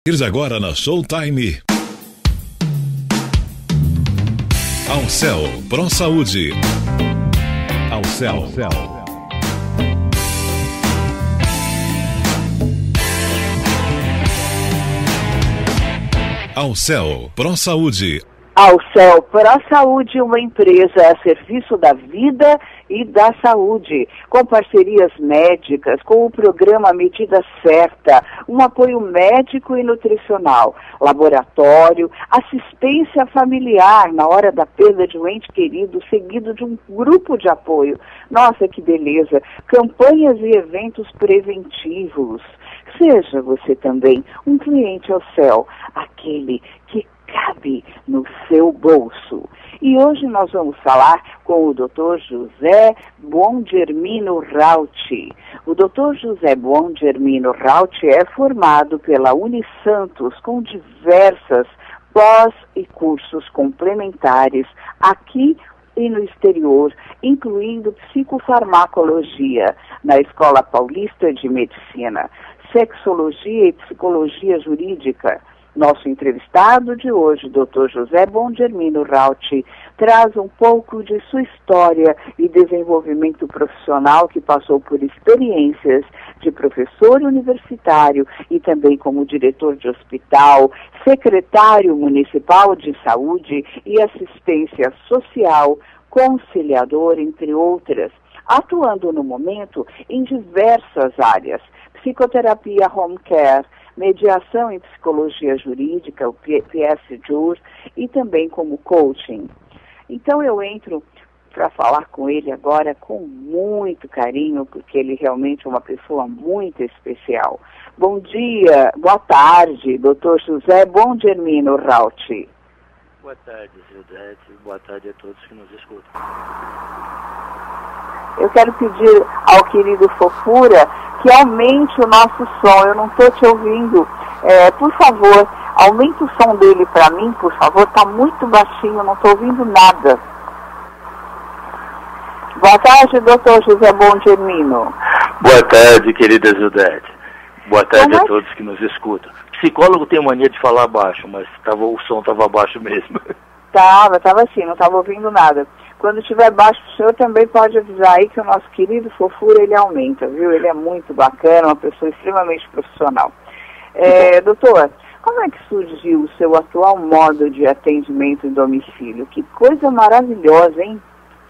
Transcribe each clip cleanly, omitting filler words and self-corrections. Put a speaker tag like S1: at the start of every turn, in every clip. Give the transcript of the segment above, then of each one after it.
S1: Agora na Showtime. Alcel Pro Saúde. Alcel. Alcel Pro Saúde.
S2: Alcel Pro Saúde, uma empresa a serviço da vida e da saúde, com parcerias médicas, com o programa Medida Certa, um apoio médico e nutricional, laboratório, assistência familiar na hora da perda de um ente querido, seguido de um grupo de apoio. Nossa, que beleza! Campanhas e eventos preventivos. Seja você também um cliente Alcel, aquele que cabe no seu bolso. E hoje nós vamos falar com o Dr. José Buongermino Rauti. O Dr. José Buongermino Rauti é formado pela Unisantos com diversas pós e cursos complementares aqui e no exterior, incluindo psicofarmacologia na Escola Paulista de Medicina, sexologia e psicologia jurídica. Nosso entrevistado de hoje, Dr. José Buongermino Rauti, traz um pouco de sua história e desenvolvimento profissional que passou por experiências de professor universitário e também como diretor de hospital, secretário municipal de saúde e assistência social, conciliador, entre outras, atuando no momento em diversas áreas: psicoterapia home care, mediação em psicologia jurídica, o PS-JUR, e também como coaching. Então eu entro para falar com ele agora com muito carinho, porque ele realmente é uma pessoa muito especial. Bom dia, boa tarde, Dr. José Buongermino Rauti.
S3: Boa tarde, Gildete. Boa tarde a todos que nos escutam.
S2: Eu quero pedir ao querido Fofura que aumente o nosso som. Eu não estou te ouvindo. Por favor, aumente o som dele para mim, por favor. Está muito baixinho, não estou ouvindo nada. Boa tarde, doutor José Buongermino.
S3: Boa tarde, querida Gildete. Boa tarde a todos que nos escutam. Psicólogo tem mania de falar baixo, mas o som estava baixo mesmo.
S2: Tava assim, não estava ouvindo nada. Quando estiver baixo, o senhor também pode avisar aí que o nosso querido Fofura, ele aumenta, viu? Ele é muito bacana, uma pessoa extremamente profissional. Doutor, como é que surgiu o seu atual modo de atendimento em domicílio? Que coisa maravilhosa, hein?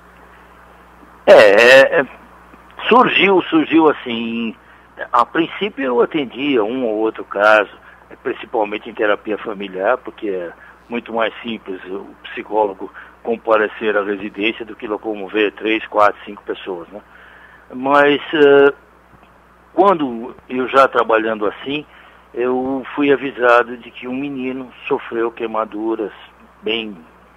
S3: Surgiu assim. A princípio eu atendia um ou outro caso, principalmente em terapia familiar, porque é muito mais simples o psicólogo comparecer à residência do que locomover 3, 4, 5 pessoas, né? Mas quando eu já trabalhando assim, eu fui avisado de que um menino sofreu queimaduras bem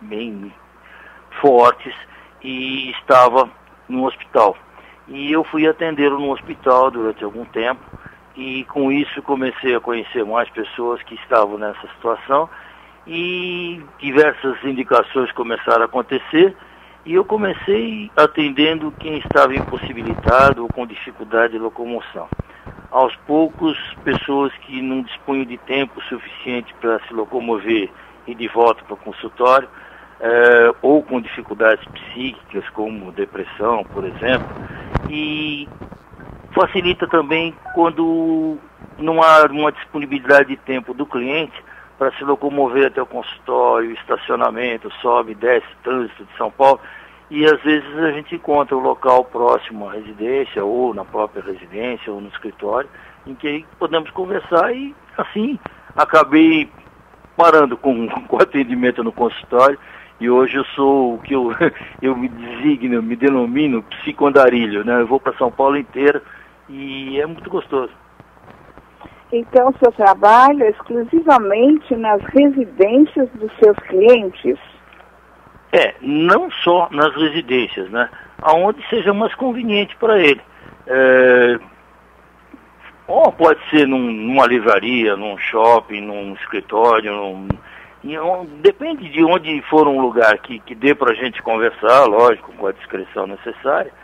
S3: fortes e estava no hospital. E eu fui atendê-lo no hospital durante algum tempo e com isso comecei a conhecer mais pessoas que estavam nessa situação e diversas indicações começaram a acontecer e eu comecei atendendo quem estava impossibilitado ou com dificuldade de locomoção. Aos poucos, pessoas que não dispunham de tempo suficiente para se locomover e de volta para o consultório, ou com dificuldades psíquicas, como depressão, por exemplo, e facilita também quando não há uma disponibilidade de tempo do cliente para se locomover até o consultório, estacionamento, sobe, desce, trânsito de São Paulo, e às vezes a gente encontra o local próximo à residência, ou na própria residência, ou no escritório, em que podemos conversar e assim acabei parando com o atendimento no consultório. E hoje eu sou o que eu me denomino psicoandarilho, né? Eu vou para São Paulo inteira e é muito gostoso.
S2: Então, o seu trabalho é exclusivamente nas residências dos seus clientes?
S3: Não só nas residências, né? Aonde seja mais conveniente para ele. Ou pode ser numa livraria, num shopping, num escritório, depende de onde for um lugar que dê para a gente conversar, lógico, com a discrição necessária,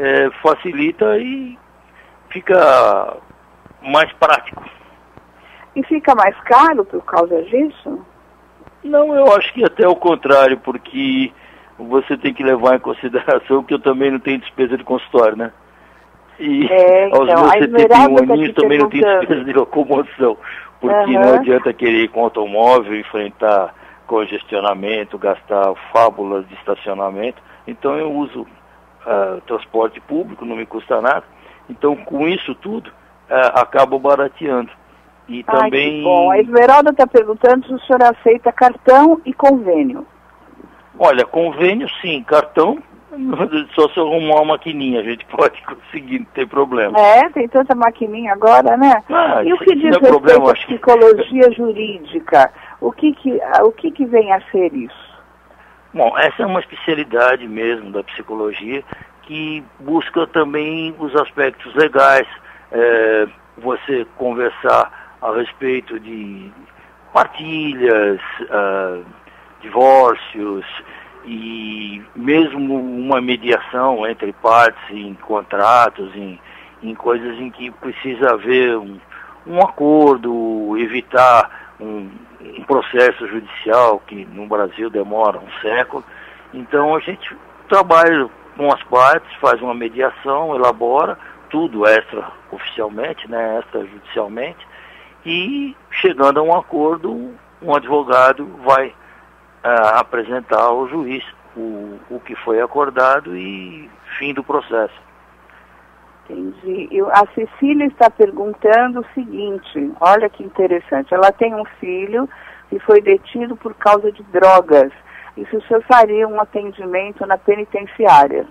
S3: facilita e fica mais prático.
S2: E fica mais caro por causa disso?
S3: Não, eu acho que até o contrário, porque você tem que levar em consideração que eu também não tenho despesa de consultório, né? E aos meus 71 aninhos também não tenho despesa de locomoção, porque não adianta querer ir com automóvel, enfrentar congestionamento, gastar fábulas de estacionamento. Então eu uso transporte público, não me custa nada. Então com isso tudo, acabo barateando. E também...
S2: Que bom. A Esmeralda está perguntando se o senhor aceita cartão e convênio.
S3: Olha, convênio sim, cartão, só se arrumar uma maquininha, a gente pode conseguir, não tem problema.
S2: Tem tanta maquininha agora, né? E o que diz respeito à psicologia jurídica? O que vem a ser isso?
S3: Bom, essa é uma especialidade mesmo da psicologia que busca também os aspectos legais, você conversar a respeito de partilhas, divórcios e mesmo uma mediação entre partes em contratos, em coisas em que precisa haver um acordo, evitar um processo judicial que no Brasil demora um século. Então a gente trabalha com as partes, faz uma mediação, elabora tudo extraoficialmente, né, extrajudicialmente, e chegando a um acordo, um advogado vai apresentar ao juiz o que foi acordado e fim do processo.
S2: Entendi. A Cecília está perguntando o seguinte, olha que interessante, ela tem um filho que foi detido por causa de drogas. E se o senhor faria um atendimento na penitenciária?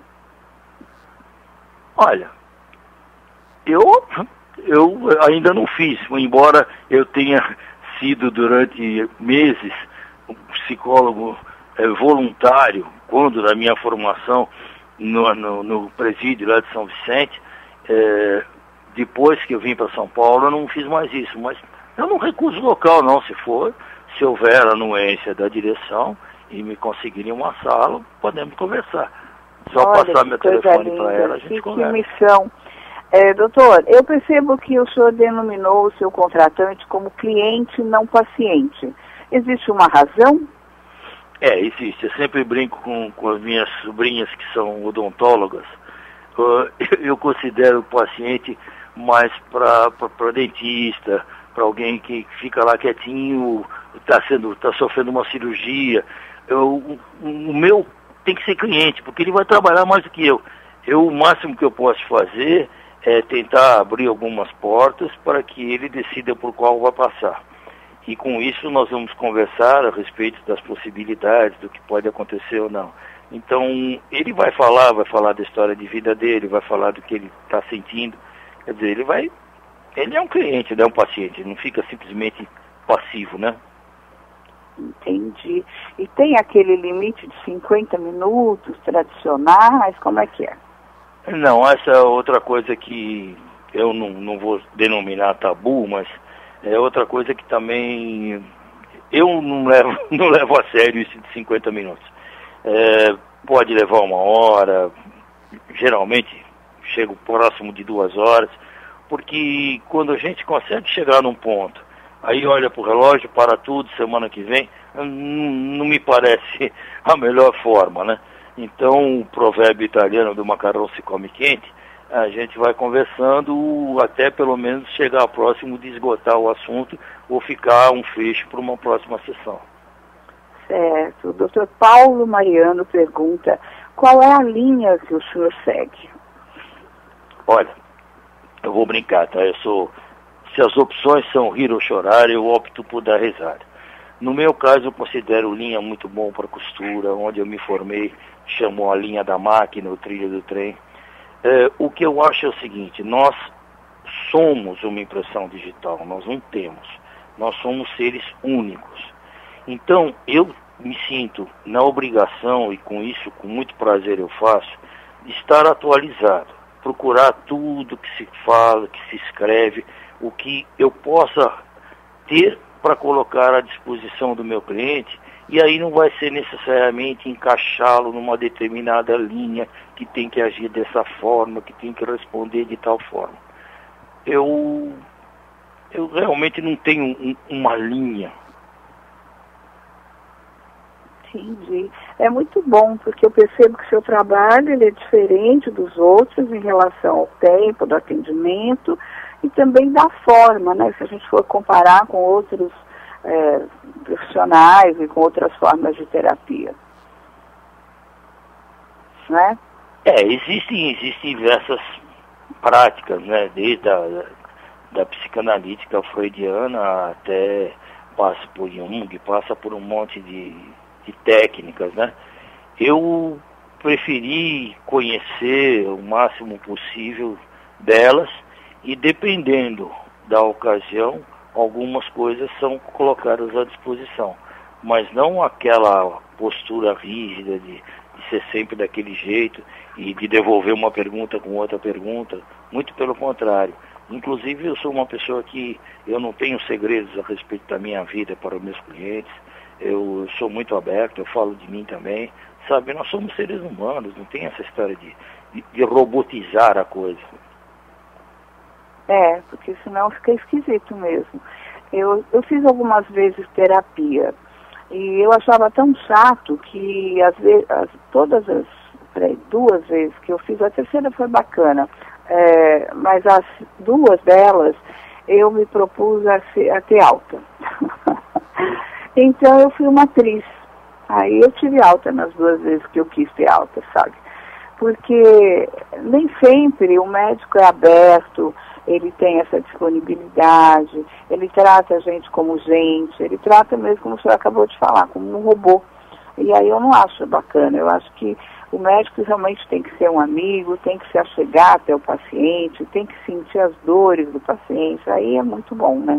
S3: Olha, eu ainda não fiz, embora eu tenha sido durante meses um psicólogo voluntário, quando na minha formação no presídio lá de São Vicente, depois que eu vim para São Paulo eu não fiz mais isso, mas eu não recuso local não, se houver anuência da direção e me conseguirem uma sala, podemos conversar. Só passar meu telefone para ela, a gente conversa.
S2: Que missão. Doutor, eu percebo que o senhor denominou o seu contratante como cliente, não paciente. Existe uma razão?
S3: Existe. Eu sempre brinco com as minhas sobrinhas que são odontólogas. Eu considero o paciente mais para dentista, para alguém que fica lá quietinho, está sofrendo uma cirurgia. O meu tem que ser cliente, porque ele vai trabalhar mais do que eu. O máximo que eu posso fazer é tentar abrir algumas portas para que ele decida por qual vai passar. E com isso nós vamos conversar a respeito das possibilidades, do que pode acontecer ou não. Então ele vai falar da história de vida dele, vai falar do que ele está sentindo. Quer dizer, ele é um cliente, não é um paciente, ele não fica simplesmente passivo, né?
S2: Entendi. E tem aquele limite de 50 minutos tradicionais, como é que é?
S3: Não, essa é outra coisa que eu não vou denominar tabu, mas é outra coisa que também eu não levo a sério isso de 50 minutos. Pode levar 1 hora, geralmente chego próximo de 2 horas, porque quando a gente consegue chegar num ponto, aí olha pro relógio, para tudo, semana que vem, não me parece a melhor forma, né? Então, o provérbio italiano do macarrão se come quente, a gente vai conversando até pelo menos chegar próximo de esgotar o assunto ou ficar um fecho para uma próxima sessão.
S2: Certo. O Dr. Paulo Mariano pergunta, qual é a linha que o senhor segue?
S3: Olha, eu vou brincar, tá? Se as opções são rir ou chorar, eu opto por dar risada. No meu caso, eu considero linha muito bom para costura, onde eu me formei, chamou a linha da máquina, o trilho do trem. O que eu acho é o seguinte, nós somos uma impressão digital, nós não temos. Nós somos seres únicos. Então, eu me sinto na obrigação, e com isso, com muito prazer eu faço, de estar atualizado, procurar tudo que se fala, que se escreve, o que eu possa ter para colocar à disposição do meu cliente, e aí não vai ser necessariamente encaixá-lo numa determinada linha, que tem que agir dessa forma, que tem que responder de tal forma. Eu eu realmente não tenho uma linha.
S2: Entendi. É muito bom, porque eu percebo que o seu trabalho ele é diferente dos outros em relação ao tempo do atendimento e também da forma, né? Se a gente for comparar com outros profissionais e com outras formas de terapia. Né?
S3: Existem diversas práticas, né? Desde da psicanalítica freudiana até passa por Jung, passa por um monte de técnicas, né? Eu preferi conhecer o máximo possível delas e, dependendo da ocasião, algumas coisas são colocadas à disposição, mas não aquela postura rígida de ser sempre daquele jeito e de devolver uma pergunta com outra pergunta, muito pelo contrário. Inclusive, eu sou uma pessoa que eu não tenho segredos a respeito da minha vida para os meus clientes. Eu sou muito aberto, eu falo de mim também. Sabe, nós somos seres humanos, não tem essa história de robotizar a coisa.
S2: Porque senão fica esquisito mesmo. Eu fiz algumas vezes terapia e eu achava tão chato que às vezes, duas vezes que eu fiz, a terceira foi bacana, mas as duas delas eu me propus a ter alta. Então eu fui uma atriz. Aí eu tive alta nas duas vezes que eu quis ter alta, sabe? Porque nem sempre o médico é aberto, ele tem essa disponibilidade, ele trata a gente como gente, ele trata mesmo, como o senhor acabou de falar, como um robô. E aí eu não acho bacana, eu acho que o médico realmente tem que ser um amigo, tem que se achegar até o paciente, tem que sentir as dores do paciente, aí é muito bom, né?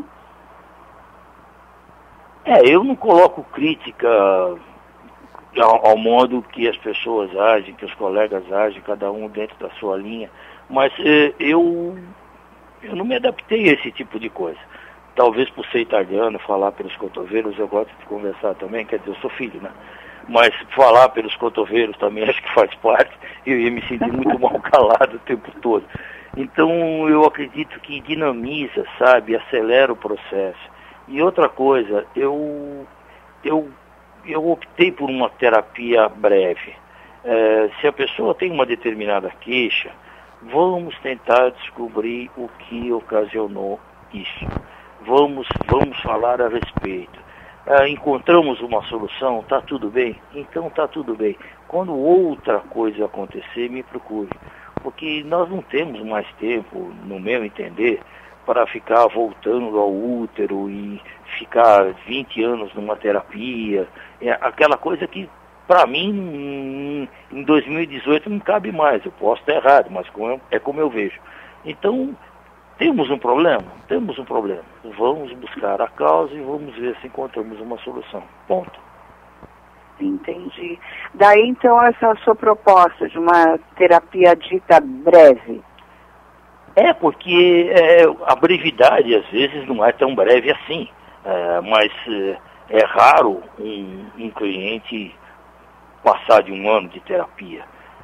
S3: Eu não coloco crítica ao modo que as pessoas agem, que os colegas agem, cada um dentro da sua linha, mas eu não me adaptei a esse tipo de coisa. Talvez por ser italiano, falar pelos cotovelos, eu gosto de conversar também, quer dizer, eu sou filho, né? Mas falar pelos cotovelos também acho que faz parte, eu ia me sentir muito mal calado o tempo todo. Então eu acredito que dinamiza, sabe, acelera o processo. E outra coisa, eu optei por uma terapia breve. Se a pessoa tem uma determinada queixa, vamos tentar descobrir o que ocasionou isso. Vamos falar a respeito. Encontramos uma solução, está tudo bem? Então está tudo bem. Quando outra coisa acontecer, me procure. Porque nós não temos mais tempo, no meu entender, para ficar voltando ao útero e ficar 20 anos numa terapia. Aquela coisa que, para mim, em 2018 não cabe mais. Eu posso estar errado, mas é como eu vejo. Então, temos um problema? Temos um problema. Vamos buscar a causa e vamos ver se encontramos uma solução. Ponto.
S2: Entendi. Daí, então, essa sua proposta de uma terapia dita breve?
S3: Porque a brevidade, às vezes, não é tão breve assim. Mas é raro um cliente passar de 1 ano de terapia.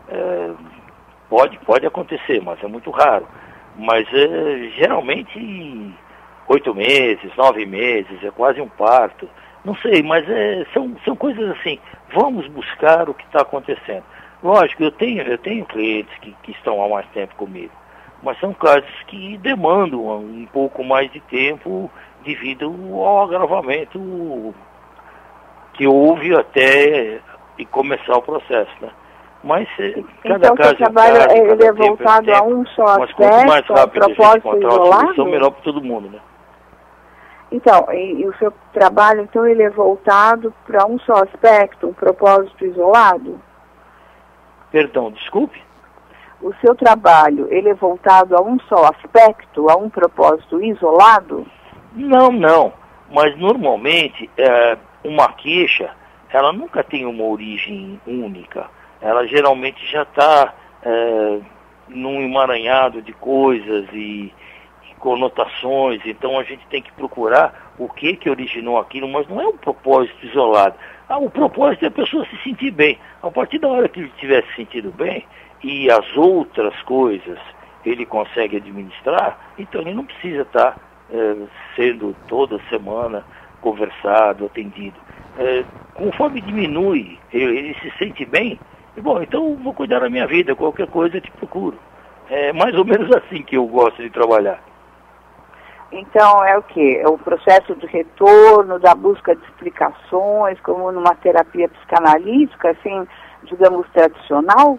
S3: Pode acontecer, mas é muito raro. Mas geralmente 8 meses, 9 meses, é quase um parto. Não sei, mas são coisas assim. Vamos buscar o que está acontecendo. Lógico, eu tenho clientes que estão há mais tempo comigo. Mas são casos que demandam um pouco mais de tempo devido ao agravamento que houve até começar o processo, né? Mas cada caso
S2: é um caso, ele é voltado a um só aspecto, a um propósito isolado?
S3: Melhor para todo mundo, né?
S2: Então, e o seu trabalho, então, ele é voltado para um só aspecto, um propósito isolado?
S3: Perdão, desculpe?
S2: O seu trabalho, ele é voltado a um só aspecto, a um propósito isolado?
S3: Não. Mas, normalmente, uma queixa, ela nunca tem uma origem única. Ela geralmente já está num emaranhado de coisas e conotações. Então, a gente tem que procurar o que originou aquilo, mas não é um propósito isolado. O propósito é a pessoa se sentir bem. A partir da hora que ele tiver se sentido bem, e as outras coisas ele consegue administrar, então ele não precisa estar sendo toda semana conversado, atendido. Conforme diminui, ele se sente bem, e, bom, então vou cuidar da minha vida, qualquer coisa eu te procuro. É mais ou menos assim que eu gosto de trabalhar.
S2: Então é o quê? É o processo de retorno, da busca de explicações, como numa terapia psicanalítica, assim, digamos, tradicional?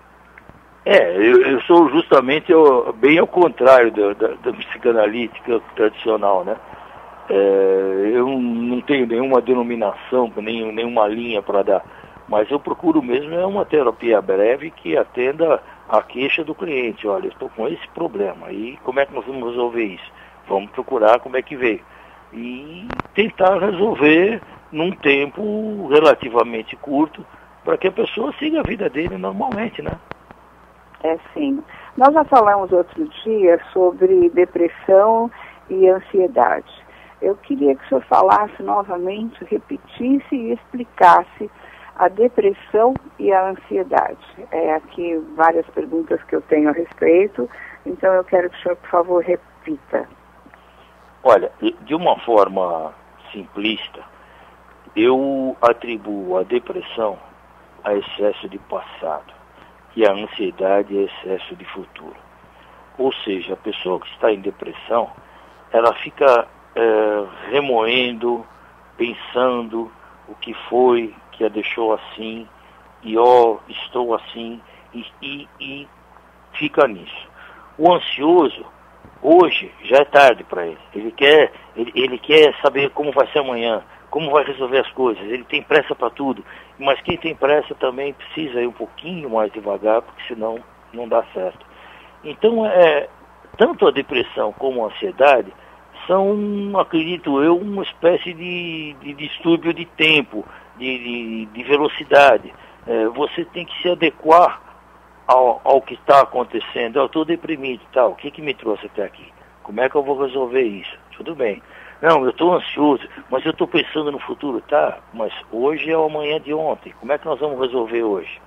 S3: Eu sou justamente bem ao contrário da psicanalítica tradicional, né? Eu não tenho nenhuma denominação, nenhuma linha para dar, mas eu procuro mesmo uma terapia breve que atenda a queixa do cliente. Olha, eu estou com esse problema, e como é que nós vamos resolver isso? Vamos procurar como é que veio. E tentar resolver num tempo relativamente curto, para que a pessoa siga a vida dele normalmente, né?
S2: Sim. Nós já falamos outro dia sobre depressão e ansiedade. Eu queria que o senhor falasse novamente, repetisse e explicasse a depressão e a ansiedade. Aqui várias perguntas que eu tenho a respeito, então eu quero que o senhor, por favor, repita.
S3: Olha, de uma forma simplista, eu atribuo a depressão a excesso de passado e a ansiedade a excesso de futuro. Ou seja, a pessoa que está em depressão, ela fica remoendo, pensando o que foi que a deixou assim, e estou assim, e fica nisso. O ansioso, hoje, já é tarde para ele. Ele quer saber como vai ser amanhã, como vai resolver as coisas. Ele tem pressa para tudo. Mas quem tem pressa também precisa ir um pouquinho mais devagar, porque senão não dá certo. Então, tanto a depressão como a ansiedade são, acredito eu, uma espécie de distúrbio de tempo, de velocidade. Você tem que se adequar ao que está acontecendo. Eu estou deprimido, o que me trouxe até aqui? Como é que eu vou resolver isso? Tudo bem. Não, eu estou ansioso, mas eu estou pensando no futuro, mas hoje é o amanhã de ontem. Como é que nós vamos resolver hoje?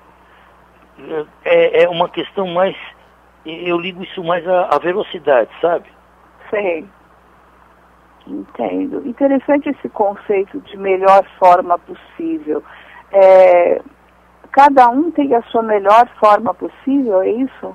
S3: É uma questão mais, eu ligo isso mais à velocidade, sabe?
S2: Sei. Entendo. Interessante esse conceito de melhor forma possível. Cada um tem a sua melhor forma possível, é isso?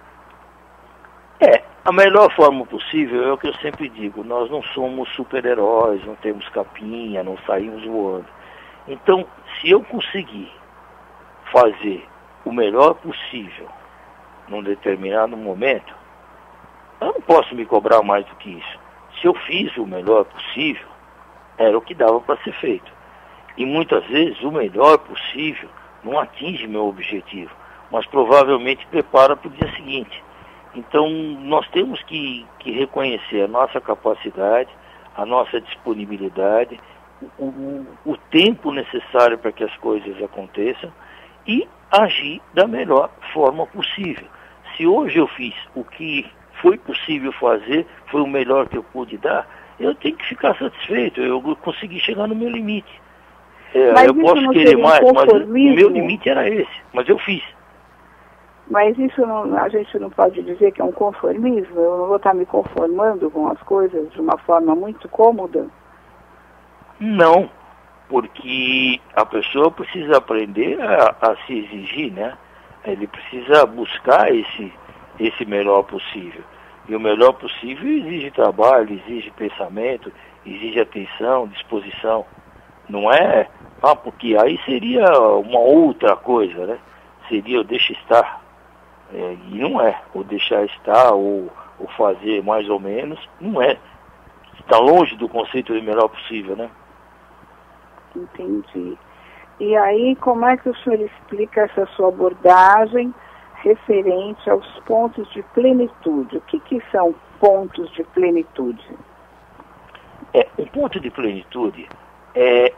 S3: A melhor forma possível é o que eu sempre digo. Nós não somos super-heróis, não temos capinha, não saímos voando. Então, se eu conseguir fazer o melhor possível num determinado momento, eu não posso me cobrar mais do que isso. Se eu fiz o melhor possível, era o que dava para ser feito. E muitas vezes o melhor possível não atinge meu objetivo, mas provavelmente prepara para o dia seguinte. Então, nós temos que reconhecer a nossa capacidade, a nossa disponibilidade, o tempo necessário para que as coisas aconteçam e agir da melhor forma possível. Se hoje eu fiz o que foi possível fazer, foi o melhor que eu pude dar, eu tenho que ficar satisfeito, eu consegui chegar no meu limite. Eu posso querer mais, mas o meu limite era esse, mas eu fiz.
S2: Mas isso a gente não pode dizer que é um conformismo? Eu não vou estar me conformando com as coisas de uma forma muito cômoda?
S3: Não, porque a pessoa precisa aprender a se exigir, né? Ele precisa buscar esse melhor possível. E o melhor possível exige trabalho, exige pensamento, exige atenção, disposição. Não é, porque aí seria uma outra coisa, né? Seria o deixa estar. E não é. O deixar estar ou fazer mais ou menos, não é. Está longe do conceito de melhor possível, né?
S2: Entendi. E aí, como é que o senhor explica essa sua abordagem referente aos pontos de plenitude? O que são pontos de plenitude?
S3: Um ponto de plenitude é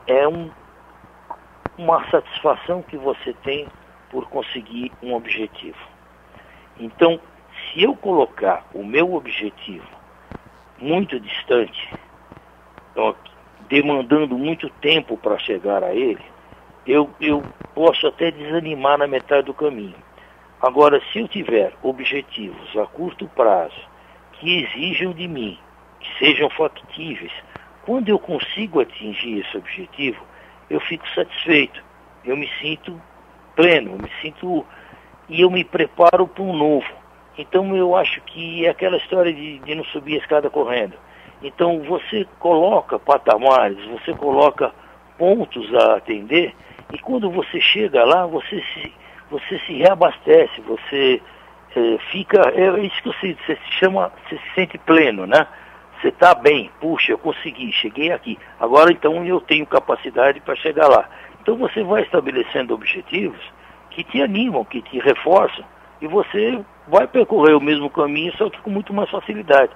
S3: uma satisfação que você tem por conseguir um objetivo. Então, se eu colocar o meu objetivo muito distante, demandando muito tempo para chegar a ele, eu posso até desanimar na metade do caminho. Agora, se eu tiver objetivos a curto prazo que exijam de mim que sejam factíveis. Quando eu consigo atingir esse objetivo, eu fico satisfeito, eu me sinto pleno, e eu me preparo para um novo. Então eu acho que é aquela história de não subir a escada correndo. Então você coloca patamares, você coloca pontos a atender, e quando você chega lá, você se reabastece, você fica, é isso que você se sente pleno, né? Você está bem, puxa, eu consegui, cheguei aqui, agora então eu tenho capacidade para chegar lá. Então você vai estabelecendo objetivos que te animam, que te reforçam, e você vai percorrer o mesmo caminho, só que com muito mais facilidade.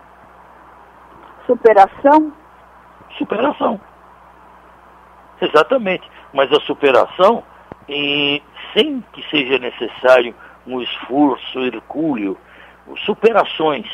S2: Superação?
S3: Superação. Exatamente. Mas a superação, sem que seja necessário um esforço hercúleo, superações.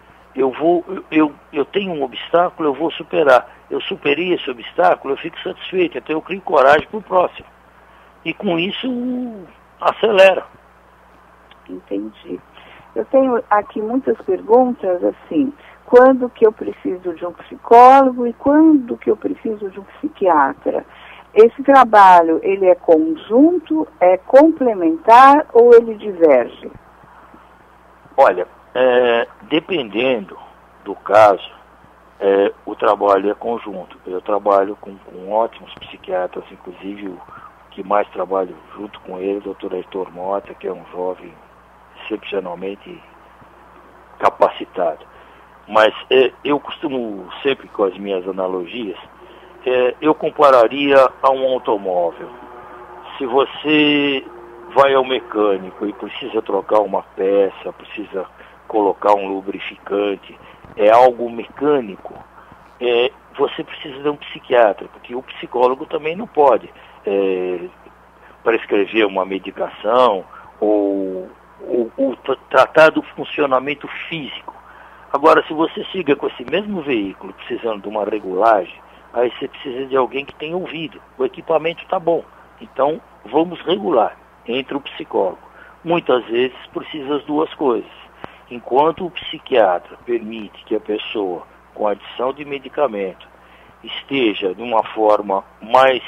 S3: Eu tenho um obstáculo, eu vou superar. Eu superei esse obstáculo, eu fico satisfeito, então eu crio coragem para o próximo. E com isso, acelera.
S2: Entendi. Eu tenho aqui muitas perguntas, assim, quando que eu preciso de um psicólogo e quando que eu preciso de um psiquiatra? Esse trabalho, ele é conjunto, é complementar ou ele diverge?
S3: Olha, dependendo do caso, o trabalho é conjunto. Eu trabalho com ótimos psiquiatras, inclusive o que mais trabalho junto com ele, o Dr. Heitor Mota, que é um jovem excepcionalmente capacitado. Mas eu costumo sempre, com as minhas analogias, eu compararia a um automóvel. Se você vai ao mecânico e precisa trocar uma peça, precisa colocar um lubrificante, é algo mecânico, você precisa de um psiquiatra, porque o psicólogo também não pode prescrever uma medicação ou tratar do funcionamento físico. Agora, se você siga com esse mesmo veículo precisando de uma regulagem, aí você precisa de alguém que tenha ouvido. O equipamento está bom, então vamos regular. Entra o psicólogo. Muitas vezes precisa as duas coisas. Enquanto o psiquiatra permite que a pessoa, com a adição de medicamento, esteja de uma forma mais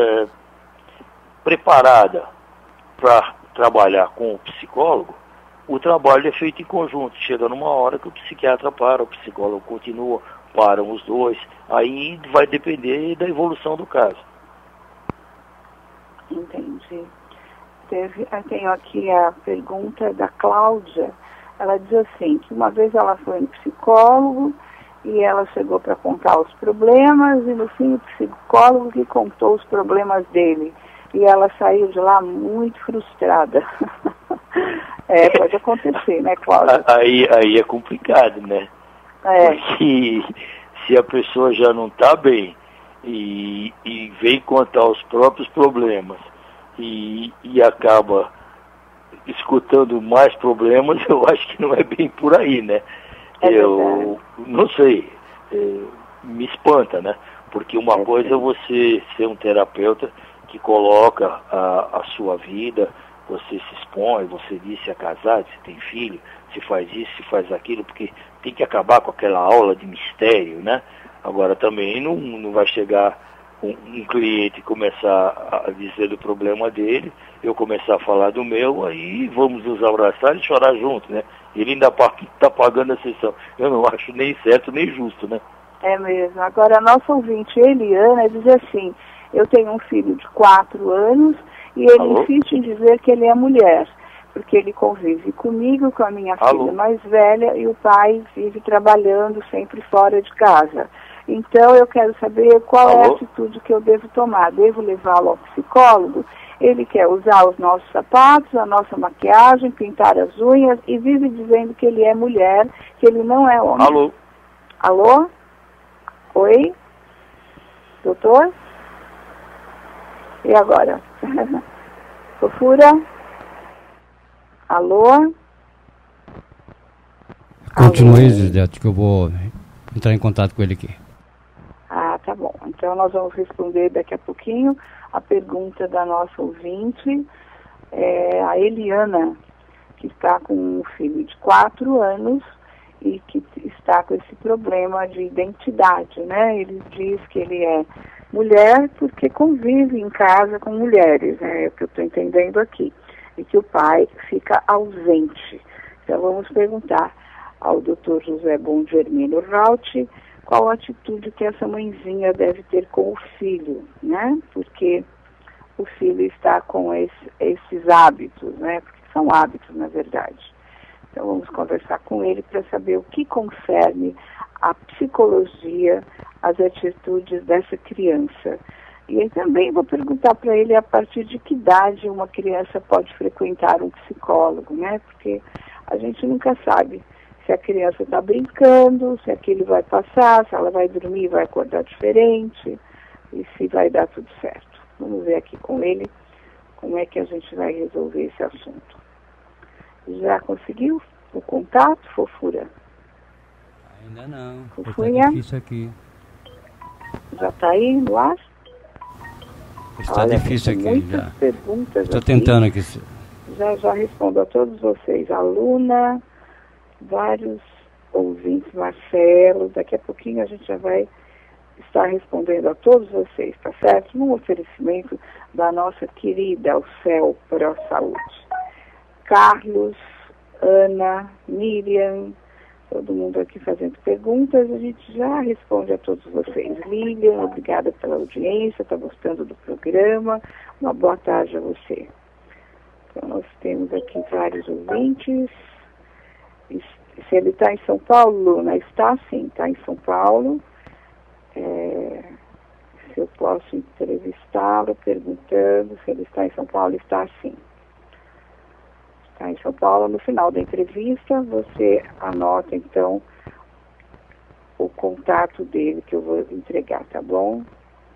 S3: preparada para trabalhar com o psicólogo, o trabalho é feito em conjunto. Chega numa hora que o psiquiatra para, o psicólogo continua, param os dois, aí vai depender da evolução do caso.
S2: Entendi. Eu tenho aqui a pergunta da Cláudia. Ela diz assim, que uma vez ela foi no psicólogo e ela chegou para contar os problemas e no fim o psicólogo que contou os problemas dele. E ela saiu de lá muito frustrada. Pode acontecer, né, Cláudia?
S3: Aí é complicado, né? Porque se a pessoa já não está bem e vem contar os próprios problemas e acaba escutando mais problemas, eu acho que não é bem por aí, né? Eu não sei, me espanta, né? Porque uma coisa é você ser um terapeuta que coloca a sua vida, você se expõe, você diz se é casado, se tem filho, se faz isso, se faz aquilo, porque tem que acabar com aquela aula de mistério, né? Agora também não vai chegar um cliente começar a dizer do problema dele, eu começar a falar do meu, aí vamos nos abraçar e chorar juntos, né? Ele ainda está pagando a sessão. Eu não acho nem certo nem justo, né?
S2: É mesmo. Agora, a nossa ouvinte, Eliana, diz assim, eu tenho um filho de 4 anos e ele insiste em dizer que ele é mulher, porque ele convive comigo, com a minha filha mais velha, e o pai vive trabalhando sempre fora de casa. Então, eu quero saber qual é a atitude que eu devo tomar. Devo levá-lo ao psicólogo? Ele quer usar os nossos sapatos, a nossa maquiagem, pintar as unhas e vive dizendo que ele é mulher, que ele não é homem. Alô? Oi? Doutor? E agora? Fofura? Alô?
S4: Continue, Gisdete, que eu vou entrar em contato com ele aqui.
S2: Ah, tá bom. Então nós vamos responder daqui a pouquinho a pergunta da nossa ouvinte, a Eliana, que está com um filho de 4 anos e que está com esse problema de identidade, né? Ele diz que ele é mulher porque convive em casa com mulheres, né? É o que eu estou entendendo aqui. E que o pai fica ausente. Então vamos perguntar ao Dr. José Bongermino Rauti qual a atitude que essa mãezinha deve ter com o filho, né? Porque o filho está com esses hábitos, né? Porque são hábitos, na verdade. Então vamos conversar com ele para saber o que concerne a psicologia, as atitudes dessa criança. E aí também vou perguntar para ele a partir de que idade uma criança pode frequentar um psicólogo, né? Porque a gente nunca sabe se a criança está brincando, se aquilo vai passar, se ela vai dormir, vai acordar diferente e se vai dar tudo certo. Vamos ver aqui com ele como é que a gente vai resolver esse assunto. Já conseguiu o contato, Fofura?
S4: Ainda não.
S2: Fofurinha?
S4: Está difícil aqui.
S2: Já está aí no ar?
S4: Está difícil aqui.
S2: Muitas
S4: Já.
S2: perguntas.
S4: Estou
S2: aqui.
S4: tentando aqui.
S2: Já respondo a todos vocês. Aluna, vários ouvintes, Marcelo. Daqui a pouquinho a gente já vai estar respondendo a todos vocês, tá certo? Num oferecimento da nossa querida Alcel Pro Saúde. Carlos, Ana, Miriam, todo mundo aqui fazendo perguntas, a gente já responde a todos vocês. Lilian, obrigada pela audiência, está gostando do programa, uma boa tarde a você. Então nós temos aqui vários ouvintes. Se ele está em São Paulo, Luna, está sim, está em São Paulo. Se eu posso entrevistá-lo perguntando se ele está em São Paulo, está sim. Está em São Paulo. No final da entrevista, você anota, então, o contato dele que eu vou entregar, tá bom?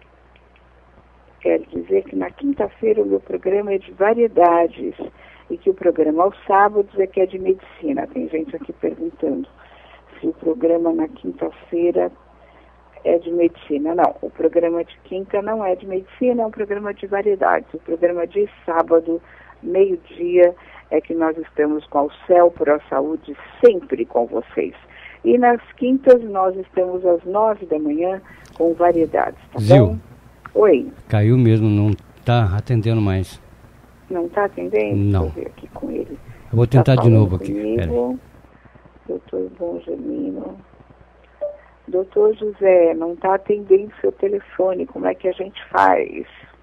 S2: Quero dizer que na quinta-feira o meu programa é de variedades e que o programa aos sábados é que é de medicina. Tem gente aqui perguntando se o programa na quinta-feira é de medicina. Não, o programa de quinta não é de medicina, é um programa de variedades. O programa de sábado, meio-dia, é que nós estamos com o Céu Pro Saúde sempre com vocês. E nas quintas nós estamos às 9 da manhã com variedades, tá
S4: Zil,
S2: bom? Oi.
S4: caiu mesmo, não está atendendo mais.
S2: Não está atendendo?
S4: Não.
S2: Deixa eu ver aqui com ele.
S4: Eu vou tentar
S2: Tá
S4: de novo
S2: falando
S4: aqui. Pera aí.
S2: comigo. Doutor Bongermino. Doutor José, não está atendendo seu telefone, como é que a gente faz?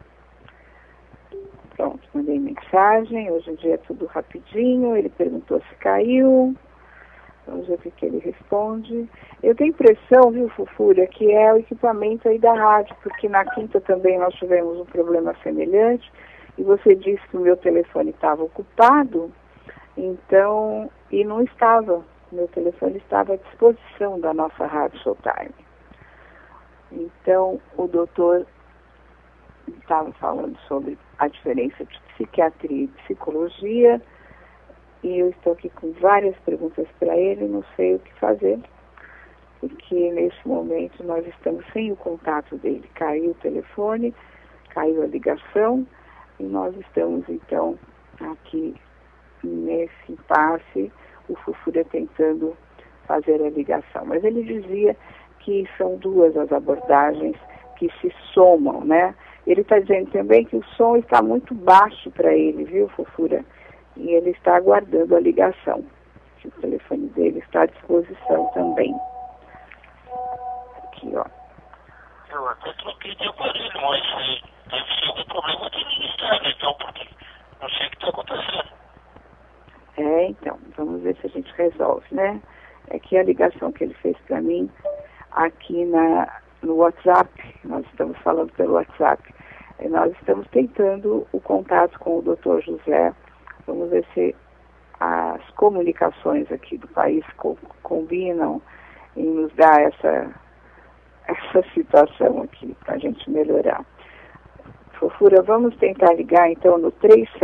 S2: Pronto, mandei mensagem, hoje em dia é tudo rapidinho, ele perguntou se caiu, vamos ver o que ele responde. Eu tenho impressão, viu, Fofura, que é o equipamento aí da rádio, porque na quinta também nós tivemos um problema semelhante, e você disse que o meu telefone estava ocupado, então, e não estava. Meu telefone estava à disposição da nossa Rádio Showtime. Então, o doutor estava falando sobre a diferença de psiquiatria e psicologia, e eu estou aqui com várias perguntas para ele, não sei o que fazer, porque nesse momento nós estamos sem o contato dele. Caiu o telefone, caiu a ligação, e nós estamos, então, aqui nesse impasse, o Fofura tentando fazer a ligação. Mas ele dizia que são duas as abordagens que se somam, né? Ele está dizendo também que o som está muito baixo para ele, viu, Fofura? E ele está aguardando a ligação. O telefone dele está à disposição também. Aqui, ó.
S5: Eu até troquei de aparelho, mas deve ser algum problema de administrar, então, porque não sei o que está acontecendo.
S2: Então, vamos ver se a gente resolve, né? É que a ligação que ele fez para mim aqui no WhatsApp, nós estamos falando pelo WhatsApp, nós estamos tentando o contato com o Dr. José, vamos ver se as comunicações aqui do país combinam em nos dar essa situação aqui, para a gente melhorar. Fofura, vamos tentar ligar então no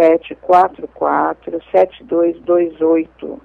S2: 3744-7228.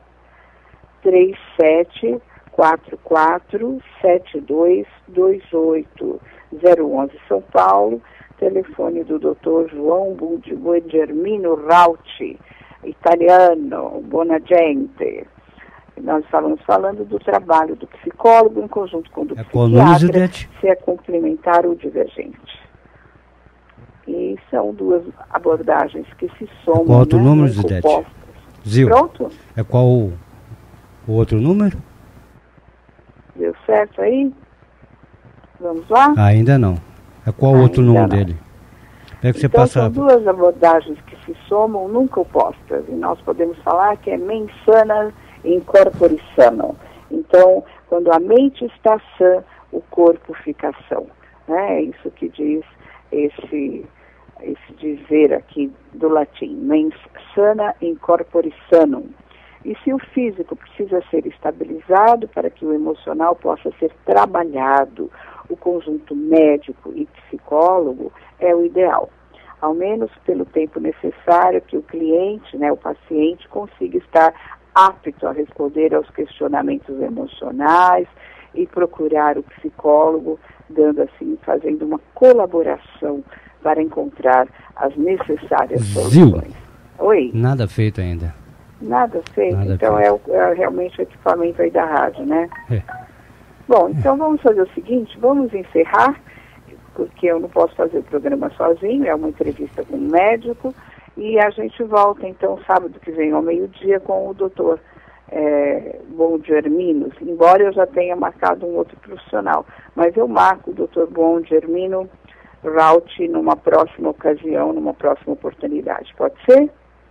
S2: 3744-7228. 011 São Paulo, telefone do Dr. João Bongermino Rauti, italiano, buona gente. Nós estávamos falando do trabalho do psicólogo em conjunto com o do
S4: qual o número,
S2: psiquiatra,
S4: Zidete?
S2: se é complementar ou divergente. E são duas abordagens que se somam.
S4: Qual outro número,
S2: muito
S4: Zidete?
S2: opostas.
S4: Zil,
S2: Pronto?
S4: é qual o outro número?
S2: Deu certo aí? Vamos lá?
S4: Ainda não. É qual o outro
S2: Ainda
S4: número
S2: não.
S4: dele? É que você
S2: Então,
S4: passa...
S2: são duas abordagens que se somam, nunca opostas. E nós podemos falar que é mens sana in corpore sano. Então, quando a mente está sã, o corpo fica são. Né? É isso que diz esse dizer aqui do latim, mens sana in corpore sanum. E se o físico precisa ser estabilizado para que o emocional possa ser trabalhado, o conjunto médico e psicólogo é o ideal. Ao menos pelo tempo necessário que o cliente, né, o paciente, consiga estar apto a responder aos questionamentos emocionais e procurar o psicólogo, fazendo uma colaboração para encontrar as necessárias soluções. Oi?
S4: Nada feito ainda.
S2: Nada feito?
S4: Nada
S2: Então
S4: feito.
S2: É realmente o equipamento aí da rádio, né?
S4: É.
S2: Bom, então vamos fazer o seguinte, vamos encerrar, porque eu não posso fazer o programa sozinho, é uma entrevista com um médico, e a gente volta então sábado que vem ao meio-dia com o doutor Bongermino, embora eu já tenha marcado um outro profissional, mas eu marco o doutor Bongermino Raut numa próxima ocasião, numa próxima oportunidade, pode ser?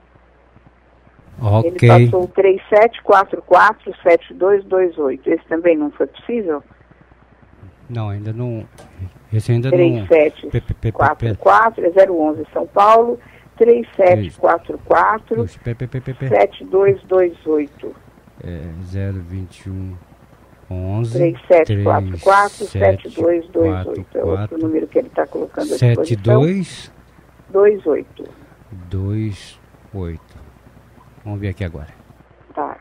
S4: Ok.
S2: Ele passou o 3744-7228. Esse também não foi possível?
S4: Não, ainda não. Esse ainda
S2: 3744 é 011 São Paulo, 3744-7228.
S4: É 021 11
S2: 3744-7228. É outro número que ele está colocando à disposição.
S4: 7228.
S2: 28.
S4: Vamos ver aqui agora.
S2: Tá.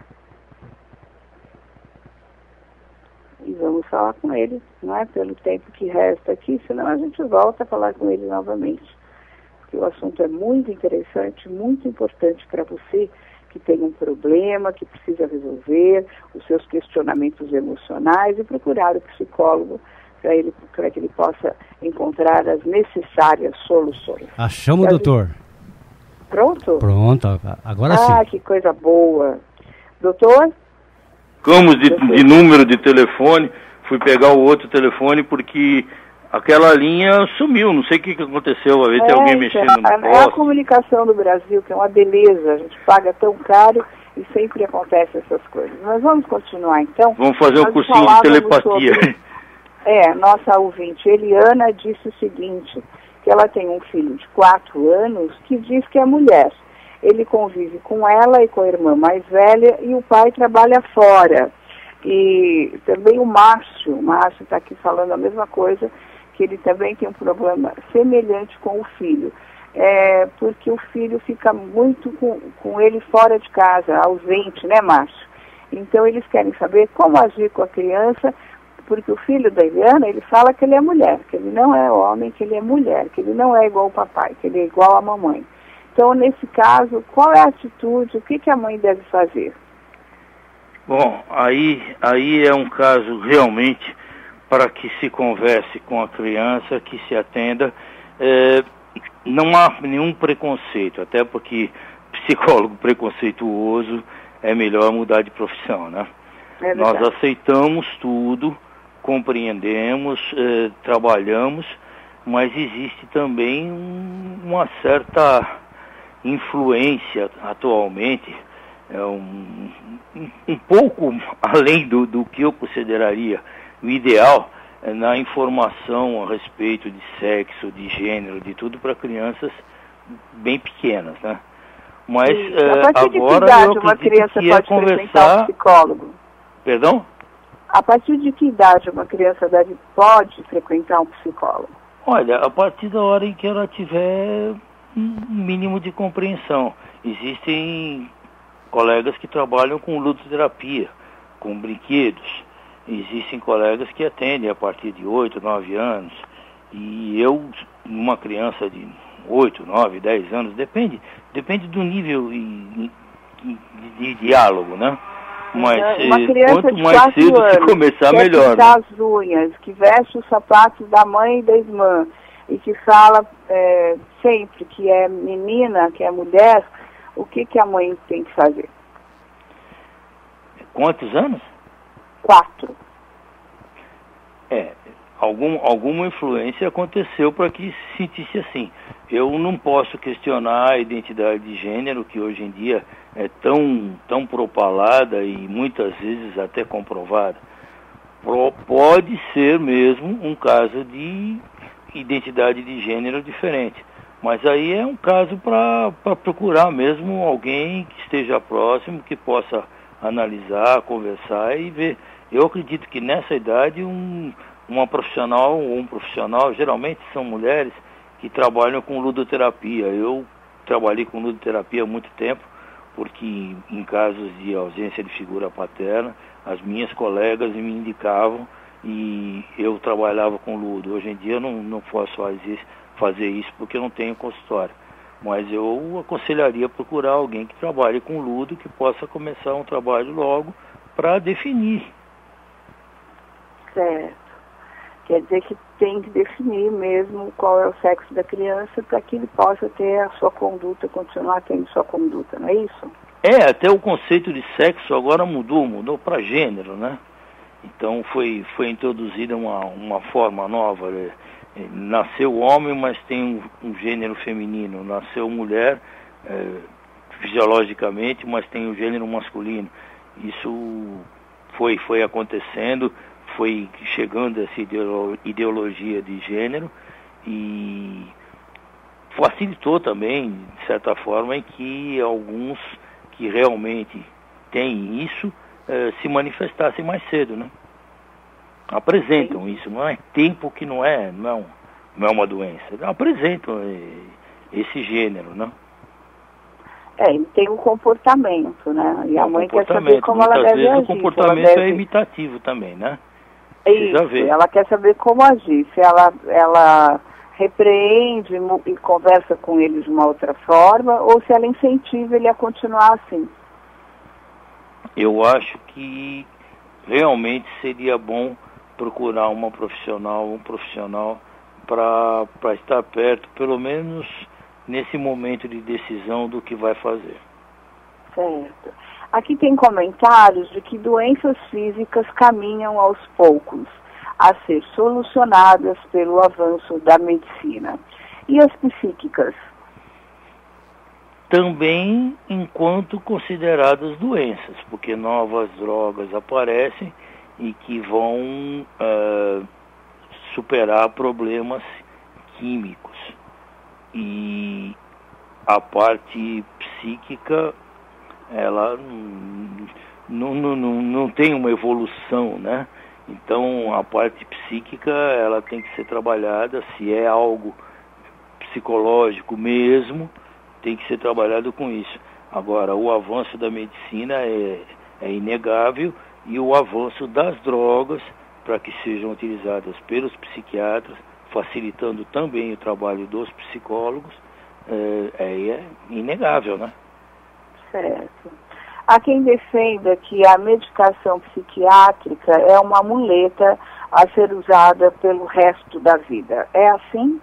S2: E vamos falar com ele, não é? Pelo tempo que resta aqui, senão a gente volta a falar com ele novamente. Porque o assunto é muito interessante, muito importante para você que tem um problema, que precisa resolver os seus questionamentos emocionais e procurar o psicólogo para que ele possa encontrar as necessárias soluções.
S4: Achamos, doutor.
S2: Pronto?
S4: Pronto, agora sim.
S2: Ah, que coisa boa. Doutor?
S3: Ficamos de número de telefone, fui pegar o outro telefone porque aquela linha sumiu, não sei o que aconteceu, vai ver tem alguém mexendo no poste.
S2: É a comunicação do Brasil, que é uma beleza, a gente paga tão caro e sempre acontecem essas coisas. Mas vamos continuar então.
S3: Vamos fazer um cursinho de telepatia.
S2: Nossa ouvinte Eliana disse o seguinte, que ela tem um filho de 4 anos que diz que é mulher. Ele convive com ela e com a irmã mais velha e o pai trabalha fora. E também o Márcio está aqui falando a mesma coisa, que ele também tem um problema semelhante com o filho. Porque o filho fica muito com ele fora de casa, ausente, né, Márcio? Então eles querem saber como agir com a criança, porque o filho da Eliana, ele fala que ele é mulher, que ele não é homem, que ele é mulher, que ele não é igual ao papai, que ele é igual à mamãe. Então, nesse caso, qual é a atitude, o que a mãe deve fazer?
S3: Bom, aí é um caso realmente para que se converse com a criança, que se atenda. Não há nenhum preconceito, até porque psicólogo preconceituoso é melhor mudar de profissão, né? Nós aceitamos tudo, compreendemos, trabalhamos, mas existe também uma certa influência atualmente, um pouco além do que eu consideraria o ideal, na informação a respeito de sexo, de gênero, de tudo para crianças bem pequenas, né? Mas
S2: a partir
S3: agora
S2: de que idade
S3: eu
S2: uma criança
S3: que
S2: pode frequentar um psicólogo?
S3: Perdão?
S2: A partir de que idade uma criança pode frequentar um psicólogo?
S3: Olha, a partir da hora em que ela tiver um mínimo de compreensão. Existem colegas que trabalham com ludoterapia, com brinquedos. Existem colegas que atendem a partir de 8, 9 anos. E eu, uma criança de 8, 9, 10 anos, depende do nível de diálogo, né? Mas
S2: uma criança
S3: quanto
S2: de
S3: mais
S2: 4
S3: cedo se
S2: anos,
S3: começar,
S2: quer
S3: melhor.
S2: pintar
S3: Né?
S2: as unhas, que veste os sapatos da mãe e da irmã, e que fala sempre que é menina, que é mulher, o que a mãe tem que fazer?
S3: Quantos anos?
S2: 4.
S3: Alguma influência aconteceu para que se sentisse assim. Eu não posso questionar a identidade de gênero, que hoje em dia é tão propalada e muitas vezes até comprovada. Pode ser mesmo um caso de identidade de gênero diferente. Mas aí é um caso para procurar mesmo alguém que esteja próximo, que possa analisar, conversar e ver. Eu acredito que nessa idade uma profissional ou um profissional, geralmente são mulheres que trabalham com ludoterapia. Eu trabalhei com ludoterapia há muito tempo, porque em casos de ausência de figura paterna, as minhas colegas me indicavam e eu trabalhava com ludo. Hoje em dia eu não posso fazer isso porque eu não tenho consultório. Mas eu aconselharia procurar alguém que trabalhe com ludo, que possa começar um trabalho logo para definir.
S2: Certo. Quer dizer que tem que definir mesmo qual é o sexo da criança para que ele possa ter a sua conduta, continuar tendo sua conduta, não é isso?
S3: Até o conceito de sexo agora mudou para gênero, né? Então foi introduzida uma forma nova. Nasceu homem, mas tem um gênero feminino. Nasceu mulher, fisiologicamente, mas tem o gênero masculino. Isso foi acontecendo, foi chegando essa ideologia de gênero e facilitou também, de certa forma, em que alguns que realmente têm isso se manifestassem mais cedo, né? Apresentam isso, não é tempo que não é uma doença, apresentam esse gênero, né?
S2: Ele tem um comportamento, né? E a mãe quer saber como
S3: muitas
S2: ela deve
S3: vezes
S2: agir.
S3: o comportamento é imitativo também, né?
S2: Isso, ela quer saber como agir. Se ela repreende e conversa com ele de uma outra forma, ou se ela incentiva ele a continuar assim.
S3: Eu acho que realmente seria bom procurar um profissional para estar perto, pelo menos nesse momento de decisão do que vai fazer.
S2: Certo. Aqui tem comentários de que doenças físicas caminham aos poucos a ser solucionadas pelo avanço da medicina. E as psíquicas?
S3: Também enquanto consideradas doenças, porque novas drogas aparecem e que vão superar problemas químicos. E a parte psíquica, ela não tem uma evolução, né? Então a parte psíquica, ela tem que ser trabalhada. Se é algo psicológico mesmo, tem que ser trabalhado com isso. Agora, o avanço da medicina é inegável, e o avanço das drogas, para que sejam utilizadas pelos psiquiatras, facilitando também o trabalho dos psicólogos, é inegável, né?
S2: Certo. Há quem defenda que a medicação psiquiátrica é uma muleta a ser usada pelo resto da vida. É assim?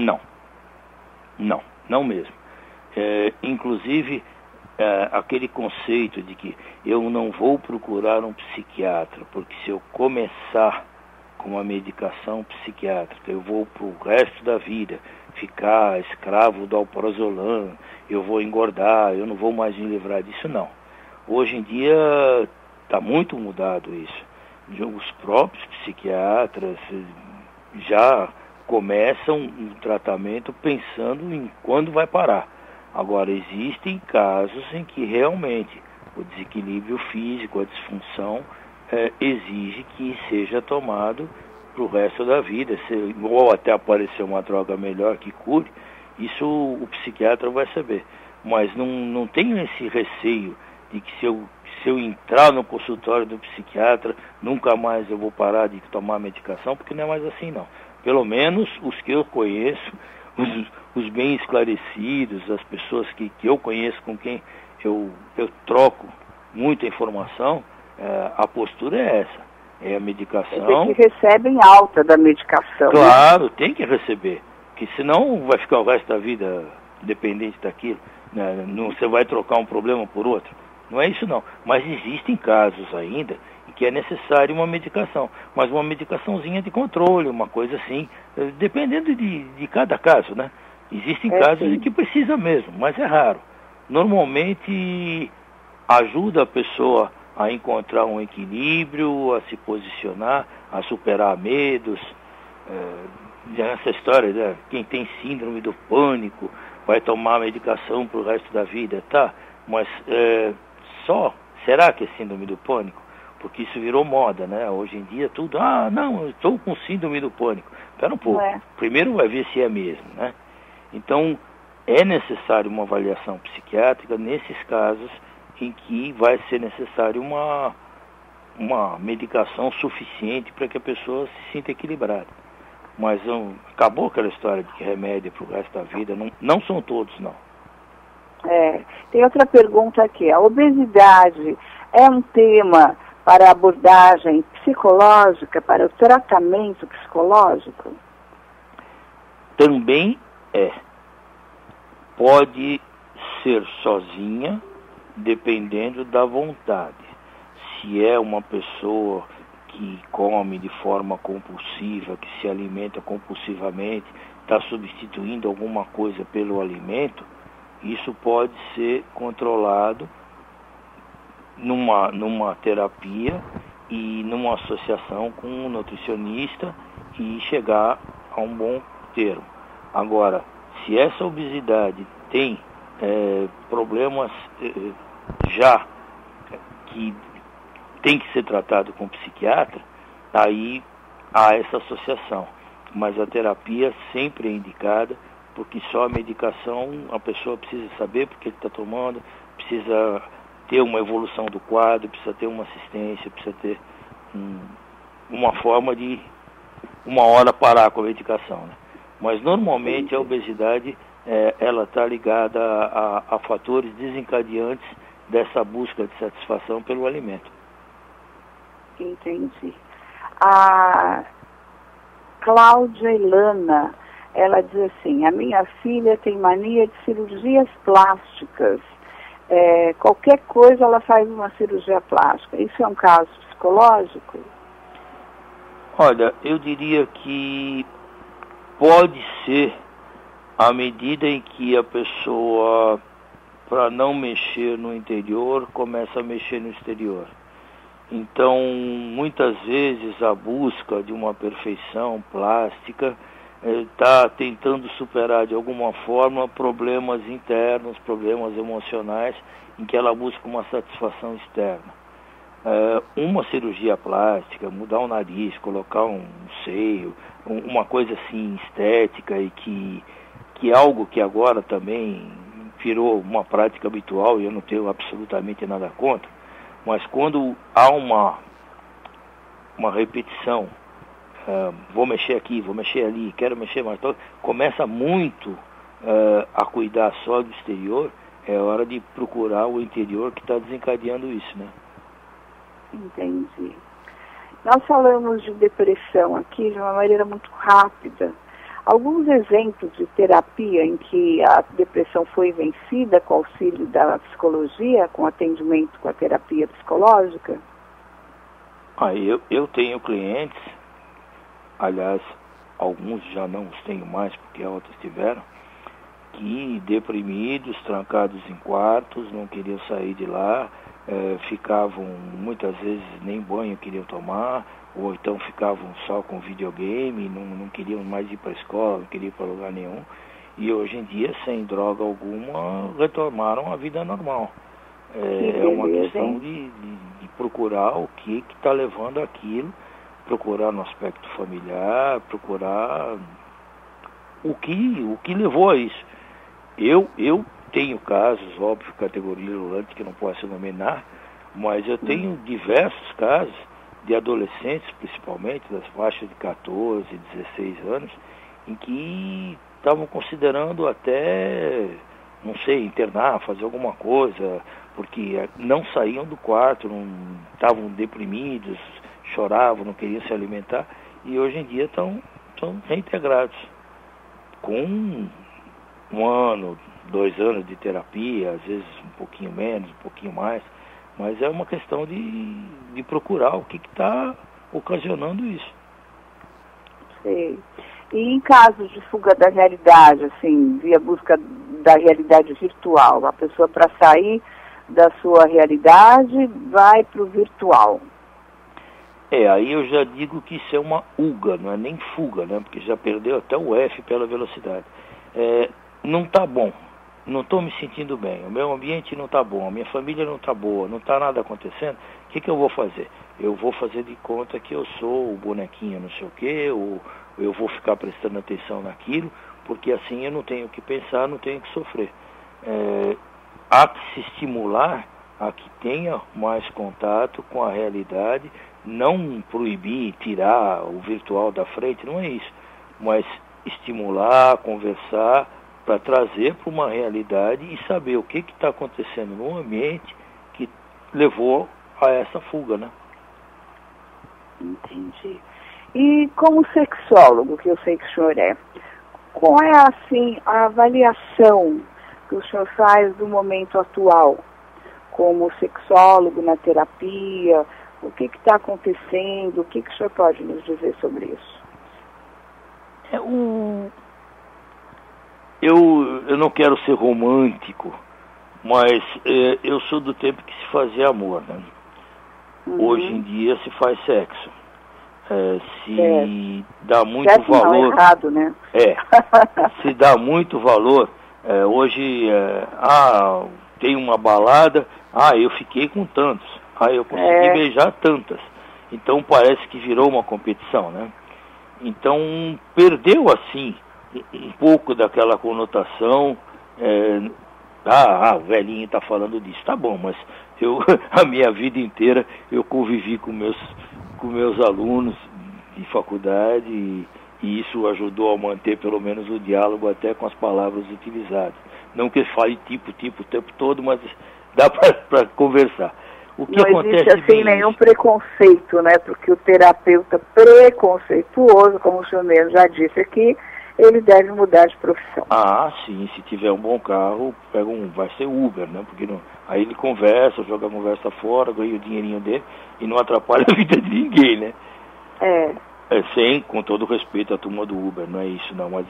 S3: Não mesmo. Inclusive, aquele conceito de que eu não vou procurar um psiquiatra, porque se eu começar com uma medicação psiquiátrica, eu vou para o resto da vida ficar escravo do alprazolam, eu vou engordar, eu não vou mais me livrar disso, não. Hoje em dia está muito mudado isso. Os próprios psiquiatras já começam um tratamento pensando em quando vai parar. Agora, existem casos em que realmente o desequilíbrio físico, a disfunção, exige que seja tomado para o resto da vida, ou até aparecer uma droga melhor que cure. Isso o psiquiatra vai saber. Mas não tenho esse receio de que se eu entrar no consultório do psiquiatra, nunca mais eu vou parar de tomar medicação, porque não é mais assim, não. Pelo menos os que eu conheço, os bem esclarecidos, as pessoas que eu conheço, com quem eu troco muita informação, A postura é essa. É a medicação.
S2: Eles que recebem alta da medicação.
S3: Claro, né? Tem que receber. Porque senão vai ficar o resto da vida dependente daquilo. Né? Não, você vai trocar um problema por outro. Não é isso não. Mas existem casos ainda em que é necessário uma medicação. Mas uma medicaçãozinha de controle, uma coisa assim, dependendo de cada caso, né? Existem casos em que precisa mesmo, mas é raro. Normalmente ajuda a pessoa a encontrar um equilíbrio, a se posicionar, a superar medos. Essa história, né? Quem tem síndrome do pânico vai tomar medicação para o resto da vida, tá? Mas será que é síndrome do pânico? Porque isso virou moda, né? Hoje em dia tudo, não, eu estou com síndrome do pânico. Espera um pouco, primeiro vai ver se é mesmo, né? Então, é necessário uma avaliação psiquiátrica nesses casos em que vai ser necessário uma medicação suficiente para que a pessoa se sinta equilibrada. Mas acabou aquela história de que remédio para o resto da vida, não são todos, não.
S2: Tem outra pergunta aqui. A obesidade é um tema para abordagem psicológica, para o tratamento psicológico?
S3: Também é. Pode ser sozinha, dependendo da vontade. Se é uma pessoa que come de forma compulsiva, que se alimenta compulsivamente, está substituindo alguma coisa pelo alimento, isso pode ser controlado numa terapia e numa associação com um nutricionista e chegar a um bom termo. Agora, se essa obesidade tem problemas já que tem que ser tratado com psiquiatra, aí há essa associação. Mas a terapia sempre é indicada, porque só a medicação a pessoa precisa saber porque ele está tomando, precisa ter uma evolução do quadro, precisa ter uma assistência, precisa ter uma forma de uma hora parar com a medicação, né? Mas normalmente a obesidade ela está ligada a fatores desencadeantes dessa busca de satisfação pelo alimento.
S2: Entendi. A Cláudia Ilana, ela diz assim: a minha filha tem mania de cirurgias plásticas. Qualquer coisa ela faz uma cirurgia plástica. Isso é um caso psicológico?
S3: Olha, eu diria que pode ser à medida em que a pessoa, para não mexer no interior, começa a mexer no exterior. Então, muitas vezes a busca de uma perfeição plástica está tentando superar de alguma forma problemas internos, problemas emocionais, em que ela busca uma satisfação externa. Uma cirurgia plástica, mudar o nariz, colocar um seio, uma coisa assim estética e que é algo que agora também virou uma prática habitual e eu não tenho absolutamente nada contra, mas quando há uma repetição, vou mexer aqui, vou mexer ali, quero mexer mais, começa muito a cuidar só do exterior, é hora de procurar o interior que está desencadeando isso, né?
S2: Entendi. Nós falamos de depressão aqui de uma maneira muito rápida. Alguns exemplos de terapia em que a depressão foi vencida com auxílio da psicologia, com atendimento com a terapia psicológica?
S3: Eu tenho clientes, aliás, alguns já não os tenho mais porque outros tiveram, que deprimidos, trancados em quartos, não queriam sair de lá, ficavam muitas vezes nem banho queriam tomar, ou então ficavam só com videogame, não queriam mais ir para a escola, não queriam ir para lugar nenhum, e hoje em dia, sem droga alguma, retomaram a vida normal. É uma questão de procurar o que está levando aquilo, procurar no aspecto familiar, procurar o que levou a isso. Eu tenho casos, óbvio, categoria irrelevante que não posso nominar, mas eu tenho diversos casos de adolescentes, principalmente, das faixas de 14, 16 anos, em que estavam considerando até não sei, internar, fazer alguma coisa, porque não saíam do quarto, estavam deprimidos, choravam, não queriam se alimentar, e hoje em dia estão reintegrados, com 1 ano, 2 anos de terapia, às vezes um pouquinho menos, um pouquinho mais, mas é uma questão de procurar o que está ocasionando isso.
S2: Sei. E em casos de fuga da realidade, assim, via busca da realidade virtual, a pessoa para sair da sua realidade vai para o virtual.
S3: Aí eu já digo que isso é uma uga, não é nem fuga, né? Porque já perdeu até o F pela velocidade. Não está bom, não estou me sentindo bem, o meu ambiente não está bom, a minha família não está boa, não está nada acontecendo, o que eu vou fazer? Eu vou fazer de conta que eu sou o bonequinho não sei o quê, ou eu vou ficar prestando atenção naquilo, porque assim eu não tenho que pensar, não tenho que sofrer. Há que se estimular a que tenha mais contato com a realidade, não proibir, tirar o virtual da frente, não é isso, mas estimular, conversar, para trazer para uma realidade e saber o que está acontecendo no ambiente que levou a essa fuga, né?
S2: Entendi. E como sexólogo, que eu sei que o senhor é, qual é, assim, a avaliação que o senhor faz do momento atual? Como sexólogo na terapia, o que está acontecendo, o que o senhor pode nos dizer sobre isso?
S3: Eu não quero ser romântico, mas eu sou do tempo que se fazia amor, né? Hoje em dia se faz sexo. Se dá muito
S2: sexo
S3: valor...
S2: Não, errado, né?
S3: Se dá muito valor, hoje, tem uma balada, eu fiquei com tantos, eu consegui beijar tantas. Então parece que virou uma competição, né? Então perdeu, assim, um pouco daquela conotação, o velhinho está falando disso, tá bom, mas a minha vida inteira eu convivi com meus alunos de faculdade e isso ajudou a manter pelo menos o diálogo até com as palavras utilizadas. Não que fale tipo o tempo todo, mas dá para conversar. O que
S2: não
S3: acontece
S2: existe assim nenhum preconceito, né? Porque o terapeuta preconceituoso, como o senhor mesmo já disse aqui, ele deve mudar de profissão.
S3: Sim, se tiver um bom carro, vai ser Uber, né? Porque aí ele conversa, joga a conversa fora, ganha o dinheirinho dele e não atrapalha a vida de ninguém, né? Com todo respeito à turma do Uber, não é isso não, mas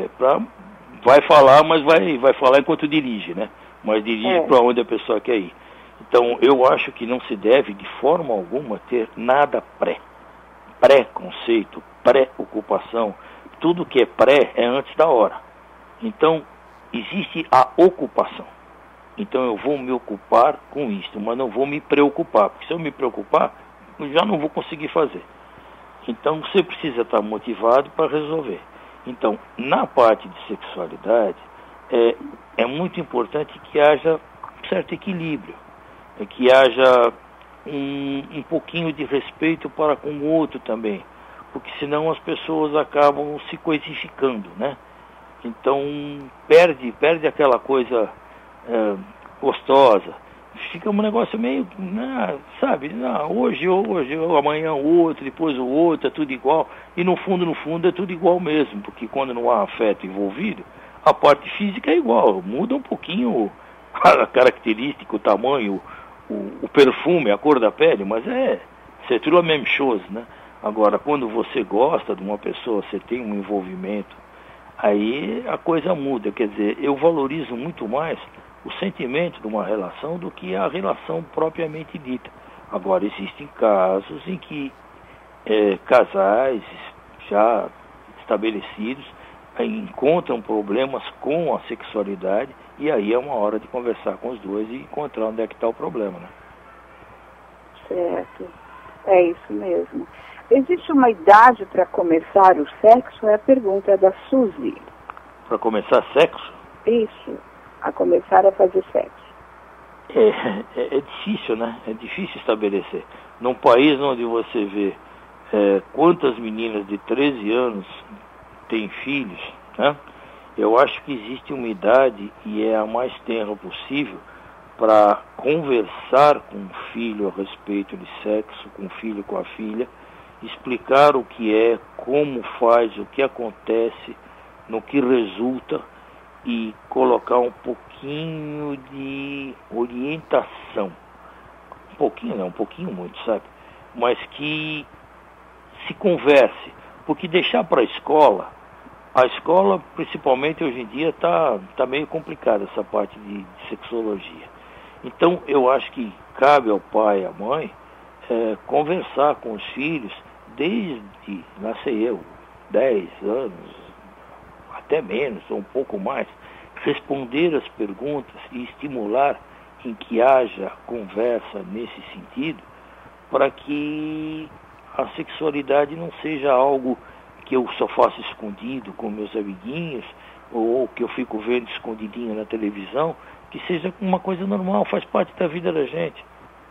S3: vai falar, mas vai falar enquanto dirige, né? Mas dirige para onde a pessoa quer ir. Então, eu acho que não se deve, de forma alguma, ter nada pré-conceito, pré-ocupação. Tudo que é pré é antes da hora. Então, existe a ocupação. Então, eu vou me ocupar com isso, mas não vou me preocupar. Porque se eu me preocupar, eu já não vou conseguir fazer. Então, você precisa estar motivado para resolver. Então, na parte de sexualidade, é muito importante que haja um certo equilíbrio. Que haja um pouquinho de respeito para com o outro também, porque senão as pessoas acabam se coisificando, né? Então perde aquela coisa gostosa, fica um negócio meio, hoje, amanhã o outro, depois o outro, é tudo igual, e no fundo é tudo igual mesmo, porque quando não há afeto envolvido, a parte física é igual, muda um pouquinho a característica, o tamanho, o perfume, a cor da pele, mas c'est tudo a mesma chose, né? Agora, quando você gosta de uma pessoa, você tem um envolvimento, aí a coisa muda, quer dizer, eu valorizo muito mais o sentimento de uma relação do que a relação propriamente dita. Agora, existem casos em que casais já estabelecidos encontram problemas com a sexualidade e aí é uma hora de conversar com os dois e encontrar onde é que está o problema, né?
S2: Certo, é isso mesmo. Existe uma idade para começar o sexo? É a pergunta da Suzy.
S3: Para começar sexo?
S2: Isso, a começar a fazer sexo.
S3: É difícil, né? É difícil estabelecer. Num país onde você vê quantas meninas de 13 anos têm filhos, né? Eu acho que existe uma idade, e é a mais tenra possível, para conversar com o filho a respeito de sexo, com o filho, com a filha, explicar o que é, como faz, o que acontece, no que resulta, e colocar um pouquinho de orientação. Um pouquinho não, um pouquinho muito, sabe? Mas que se converse, porque deixar para a escola, principalmente hoje em dia, está meio complicada essa parte de sexologia. Então, eu acho que cabe ao pai e à mãe conversar com os filhos desde, não sei eu, 10 anos, até menos, ou um pouco mais, responder as perguntas e estimular em que haja conversa nesse sentido, para que a sexualidade não seja algo que eu só faço escondido com meus amiguinhos, ou que eu fico vendo escondidinho na televisão, que seja uma coisa normal, faz parte da vida da gente.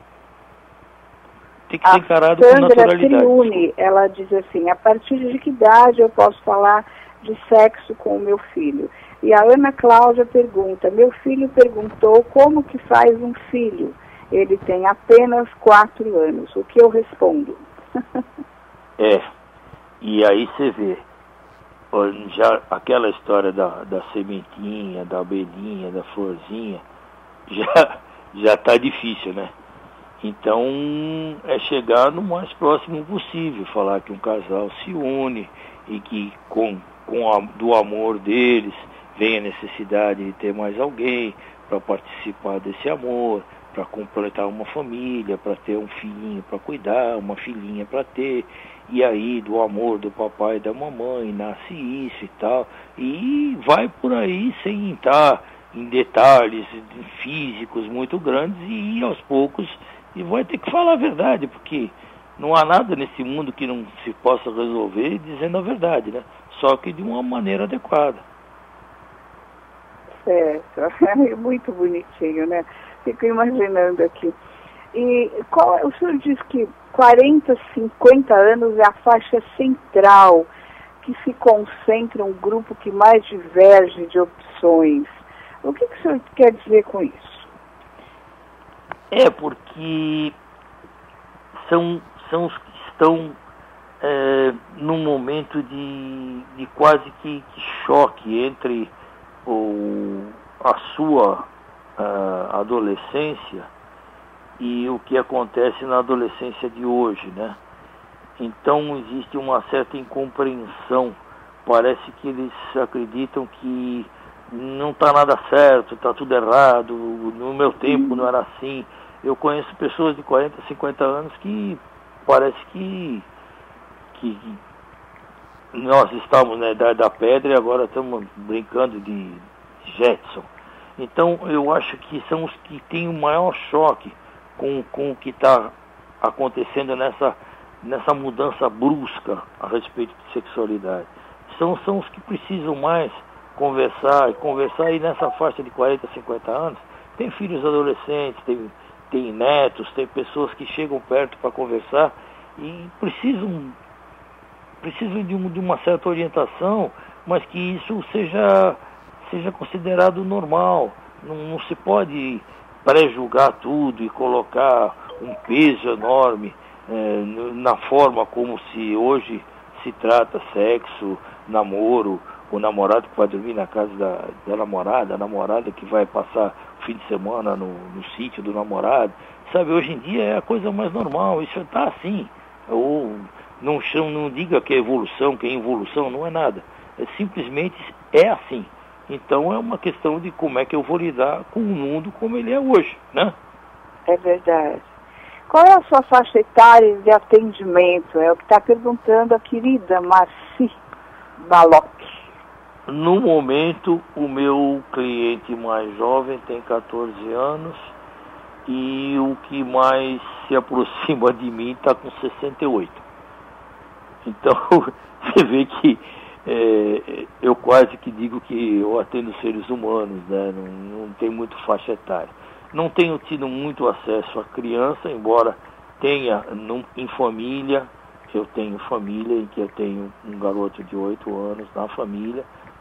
S3: Tem que ser encarado com naturalidade.
S2: Sandra Triuni, ela diz assim, a partir de que idade eu posso falar de sexo com o meu filho? E a Ana Cláudia pergunta, meu filho perguntou como que faz um filho. Ele tem apenas 4 anos. O que eu respondo?
S3: E aí você vê, já aquela história da sementinha, da abelhinha, da florzinha, já está difícil, né? Então, é chegar no mais próximo possível, falar que um casal se une e que do amor deles vem a necessidade de ter mais alguém para participar desse amor, para completar uma família, para ter um filhinho para cuidar, uma filhinha para ter, e aí do amor do papai e da mamãe nasce isso e tal, e vai por aí sem entrar em detalhes físicos muito grandes, e ir aos poucos, e vai ter que falar a verdade, porque não há nada nesse mundo que não se possa resolver dizendo a verdade, né? Só que de uma maneira adequada.
S2: Certo, é muito bonitinho, né? Fico imaginando aqui. E o senhor diz que 40, 50 anos é a faixa central, que se concentra um grupo que mais diverge de opções. O que o senhor quer dizer com isso?
S3: Porque são os que estão num momento de quase que choque entre a sua adolescência e o que acontece na adolescência de hoje, né? Então existe uma certa incompreensão, parece que eles acreditam que não está nada certo, está tudo errado, no meu tempo não era assim. Eu conheço pessoas de 40, 50 anos que parece que nós estamos na idade da pedra e agora estamos brincando de Jetson. Então eu acho que são os que têm o maior choque com o que está acontecendo nessa mudança brusca a respeito de sexualidade. São os que precisam mais conversar, e nessa faixa de 40, 50 anos, tem filhos adolescentes, tem netos, tem pessoas que chegam perto para conversar e precisam de uma certa orientação, mas que isso seja considerado normal. Não se pode pré-julgar tudo e colocar um peso enorme na forma como se hoje se trata sexo, namoro, o namorado que vai dormir na casa da namorada, a namorada que vai passar o fim de semana no sítio do namorado. Sabe, hoje em dia é a coisa mais normal, isso está assim. Ou não diga que é evolução, que é involução, não é nada. Simplesmente é assim. Então é uma questão de como é que eu vou lidar com o mundo como ele é hoje, né?
S2: É verdade. Qual é a sua faixa etária de atendimento? É o que está perguntando a querida Marci Baloc.
S3: No momento, o meu cliente mais jovem tem 14 anos e o que mais se aproxima de mim está com 68. Então, você vê que eu quase que digo que eu atendo seres humanos, né? Não tem muito faixa etária. Não tenho tido muito acesso à criança, embora tenha em família. Eu tenho família em que eu tenho um garoto de 8 anos na família,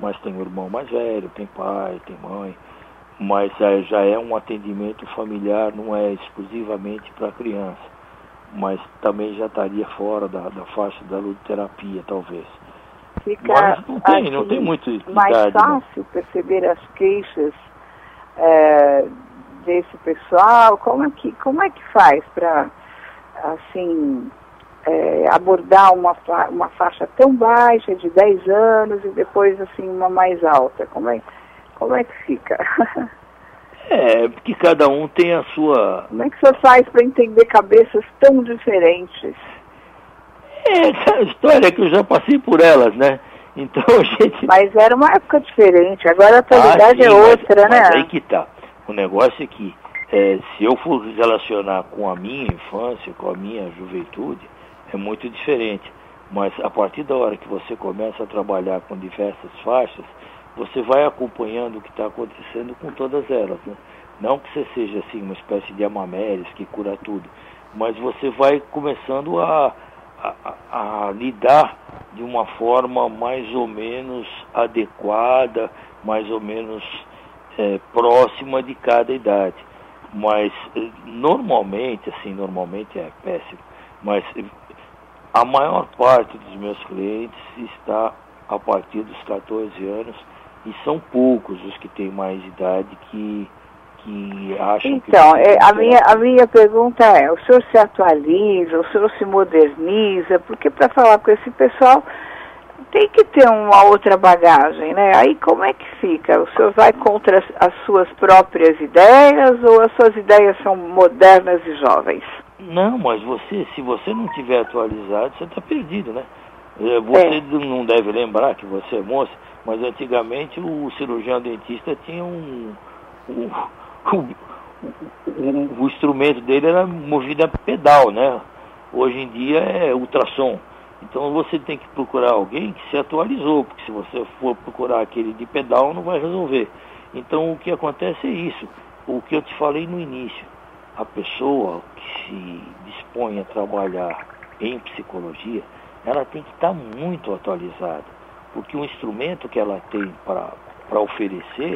S3: mas tem um irmão mais velho, tem pai, tem mãe, mas já é um atendimento familiar, não é exclusivamente para criança, mas também já estaria fora da faixa da ludoterapia, talvez.
S2: Fica
S3: mas não tem muito
S2: mais
S3: idade,
S2: fácil perceber as queixas desse pessoal. Como é que faz para, assim, abordar uma faixa tão baixa de 10 anos e depois, assim, uma mais alta? Como é que fica?
S3: Porque cada um tem a sua...
S2: Como é que você faz para entender cabeças tão diferentes?
S3: Essa história que eu já passei por elas, né? Então a gente...
S2: Mas era uma época diferente, agora a atualidade é outra, né?
S3: Mas aí que tá. O negócio é que, se eu for relacionar com a minha infância, com a minha juventude, é muito diferente. Mas a partir da hora que você começa a trabalhar com diversas faixas, você vai acompanhando o que está acontecendo com todas elas, né? Não que você seja assim uma espécie de Amamélis que cura tudo, mas você vai começando a lidar de uma forma mais ou menos adequada, mais ou menos próxima de cada idade. Mas normalmente é péssimo, mas a maior parte dos meus clientes está a partir dos 14 anos, e são poucos os que têm mais idade que acham que...
S2: Então, a minha pergunta é, o senhor se atualiza, o senhor se moderniza, porque para falar com esse pessoal tem que ter uma outra bagagem, né? Aí como é que fica? O senhor vai contra as suas próprias ideias ou as suas ideias são modernas e jovens?
S3: Não, mas se você não tiver atualizado, você está perdido, né? Você não deve lembrar que você é moça, mas antigamente o cirurgião dentista tinha o instrumento dele era movido a pedal, né? Hoje em dia é ultrassom. Então você tem que procurar alguém que se atualizou, porque se você for procurar aquele de pedal não vai resolver. Então o que acontece é isso, o que eu te falei no início. A pessoa que se dispõe a trabalhar em psicologia, ela tem que estar muito atualizada, porque o instrumento que ela tem para oferecer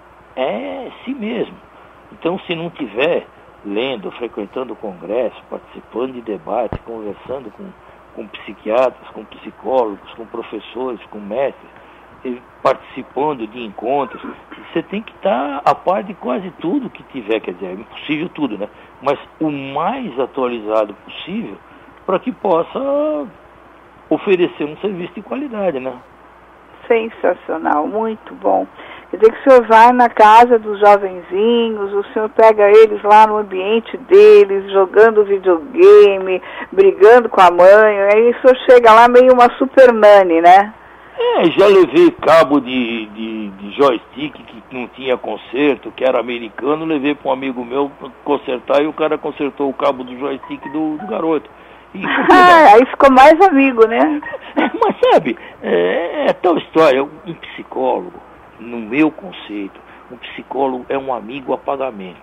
S3: é si mesmo. Então, se não tiver lendo, frequentando congresso, participando de debates, conversando com psiquiatras, com psicólogos, com professores, com mestres, participando de encontros, você tem que estar a par de quase tudo que tiver, quer dizer, é impossível tudo, né? Mas o mais atualizado possível para que possa oferecer um serviço de qualidade, né?
S2: Sensacional, muito bom. Quer dizer que o senhor vai na casa dos jovenzinhos, o senhor pega eles lá no ambiente deles, jogando videogame, brigando com a mãe, aí o senhor chega lá meio uma Superman, né?
S3: Já levei cabo de joystick que não tinha conserto, que era americano, levei para um amigo meu consertar e o cara consertou o cabo do joystick do garoto.
S2: Aí ficou mais amigo, né?
S3: Mas sabe, é tal história, um psicólogo, no meu conceito, um psicólogo é um amigo a pagamento.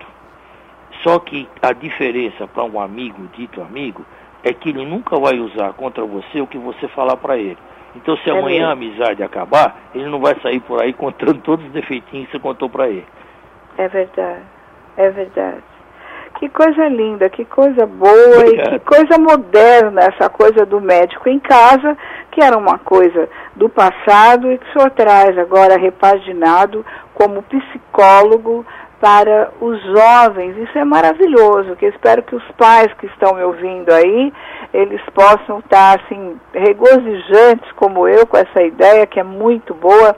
S3: Só que a diferença para um amigo, dito amigo, é que ele nunca vai usar contra você o que você falar para ele. Então se amanhã a amizade acabar, ele não vai sair por aí contando todos os defeitinhos que você contou para ele.
S2: É verdade, é verdade. Que coisa linda, que coisa boa. Obrigado. E que coisa moderna essa coisa do médico em casa, que era uma coisa do passado e que o senhor traz agora repaginado como psicólogo para os jovens. Isso é maravilhoso, que eu espero que os pais que estão me ouvindo aí, eles possam estar assim, regozijantes como eu com essa ideia que é muito boa,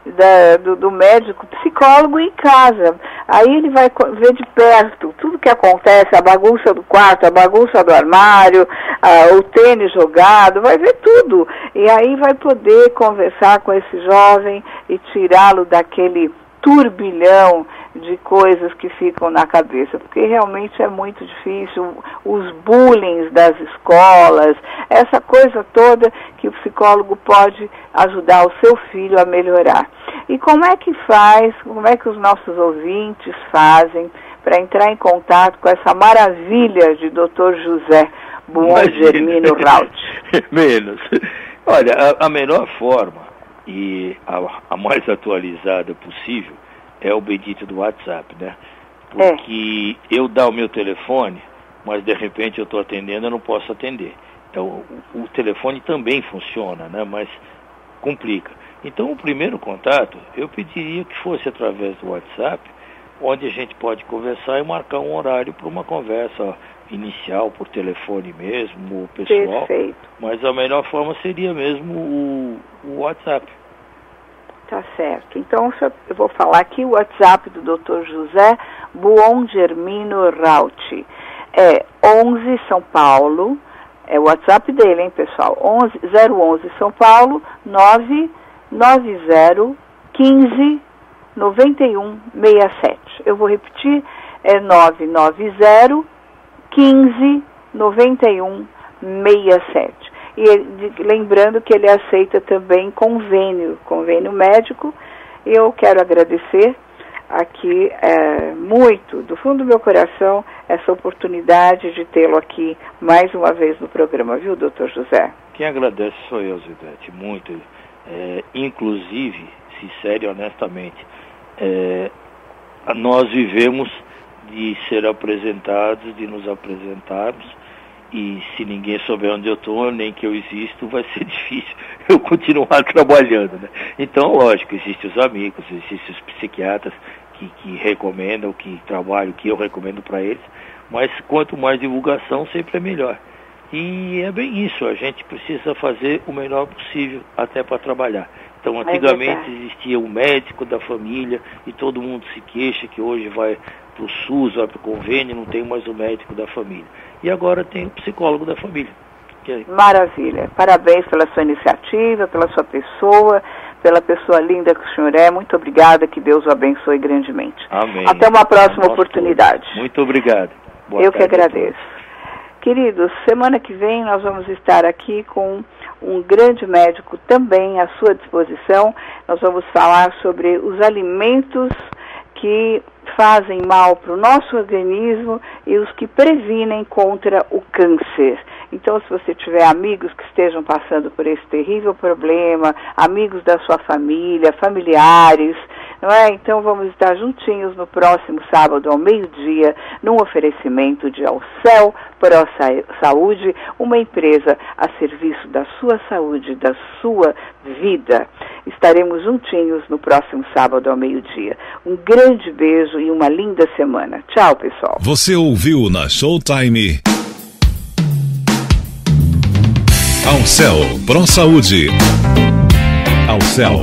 S2: do médico psicólogo em casa. Aí ele vai ver de perto tudo que acontece, a bagunça do quarto, a bagunça do armário, o tênis jogado, vai ver tudo. E aí vai poder conversar com esse jovem e tirá-lo daquele turbilhão de coisas que ficam na cabeça, porque realmente é muito difícil, os bullying das escolas, essa coisa toda que o psicólogo pode ajudar o seu filho a melhorar. E como é que faz, como é que os nossos ouvintes fazem para entrar em contato com essa maravilha de Dr. José Buongermino Raut?
S3: Menos. Olha, a melhor forma e a mais atualizada possível é o bendito do WhatsApp, né? Porque eu dar o meu telefone, mas de repente eu estou atendendo, eu não posso atender. Então o telefone também funciona, né? Mas complica. Então o primeiro contato, eu pediria que fosse através do WhatsApp, onde a gente pode conversar e marcar um horário para uma conversa inicial, por telefone mesmo, ou pessoal.
S2: Perfeito.
S3: Mas a melhor forma seria mesmo o WhatsApp.
S2: Tá certo. Então, eu vou falar aqui o WhatsApp do Dr. José Buongermino Rauti. É 11 São Paulo, é o WhatsApp dele, hein, pessoal? 011 São Paulo, 990 15 91 67. Eu vou repetir, é 990 15 91 67. E lembrando que ele aceita também convênio médico. Eu quero agradecer aqui muito, do fundo do meu coração, essa oportunidade de tê-lo aqui mais uma vez no programa, viu, doutor José?
S3: Quem agradece sou eu, Zidete, muito. Inclusive, sincero e honestamente, nós vivemos de ser apresentados, de nos apresentarmos, e se ninguém souber onde eu estou, nem que eu existo, vai ser difícil eu continuar trabalhando, né? Então, lógico, existem os amigos, existem os psiquiatras que recomendam, que trabalham, que eu recomendo para eles, mas quanto mais divulgação, sempre é melhor. E é bem isso, a gente precisa fazer o melhor possível até para trabalhar. Então, antigamente existia o médico da família e todo mundo se queixa que hoje vai para o SUS, vai para o convênio, não tem mais o médico da família. E agora tem o psicólogo da família.
S2: Maravilha. Parabéns pela sua iniciativa, pela sua pessoa, pela pessoa linda que o senhor é. Muito obrigada, que Deus o abençoe grandemente.
S3: Amém.
S2: Até uma próxima oportunidade.
S3: Muito obrigado.
S2: Eu que agradeço. Queridos, semana que vem nós vamos estar aqui com um grande médico também à sua disposição. Nós vamos falar sobre os alimentos que fazem mal para o nosso organismo e os que previnem contra o câncer. Então, se você tiver amigos que estejam passando por esse terrível problema, amigos da sua família, familiares, não é? Então, vamos estar juntinhos no próximo sábado ao meio-dia, num oferecimento de Alcel Pro Saúde, uma empresa a serviço da sua saúde, da sua vida. Estaremos juntinhos no próximo sábado ao meio-dia. Um grande beijo e uma linda semana. Tchau, pessoal.
S1: Você ouviu na Showtime Alcel Pro Saúde. Alcel.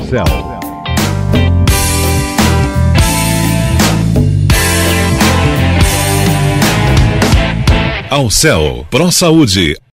S1: Alcel Pro Saúde.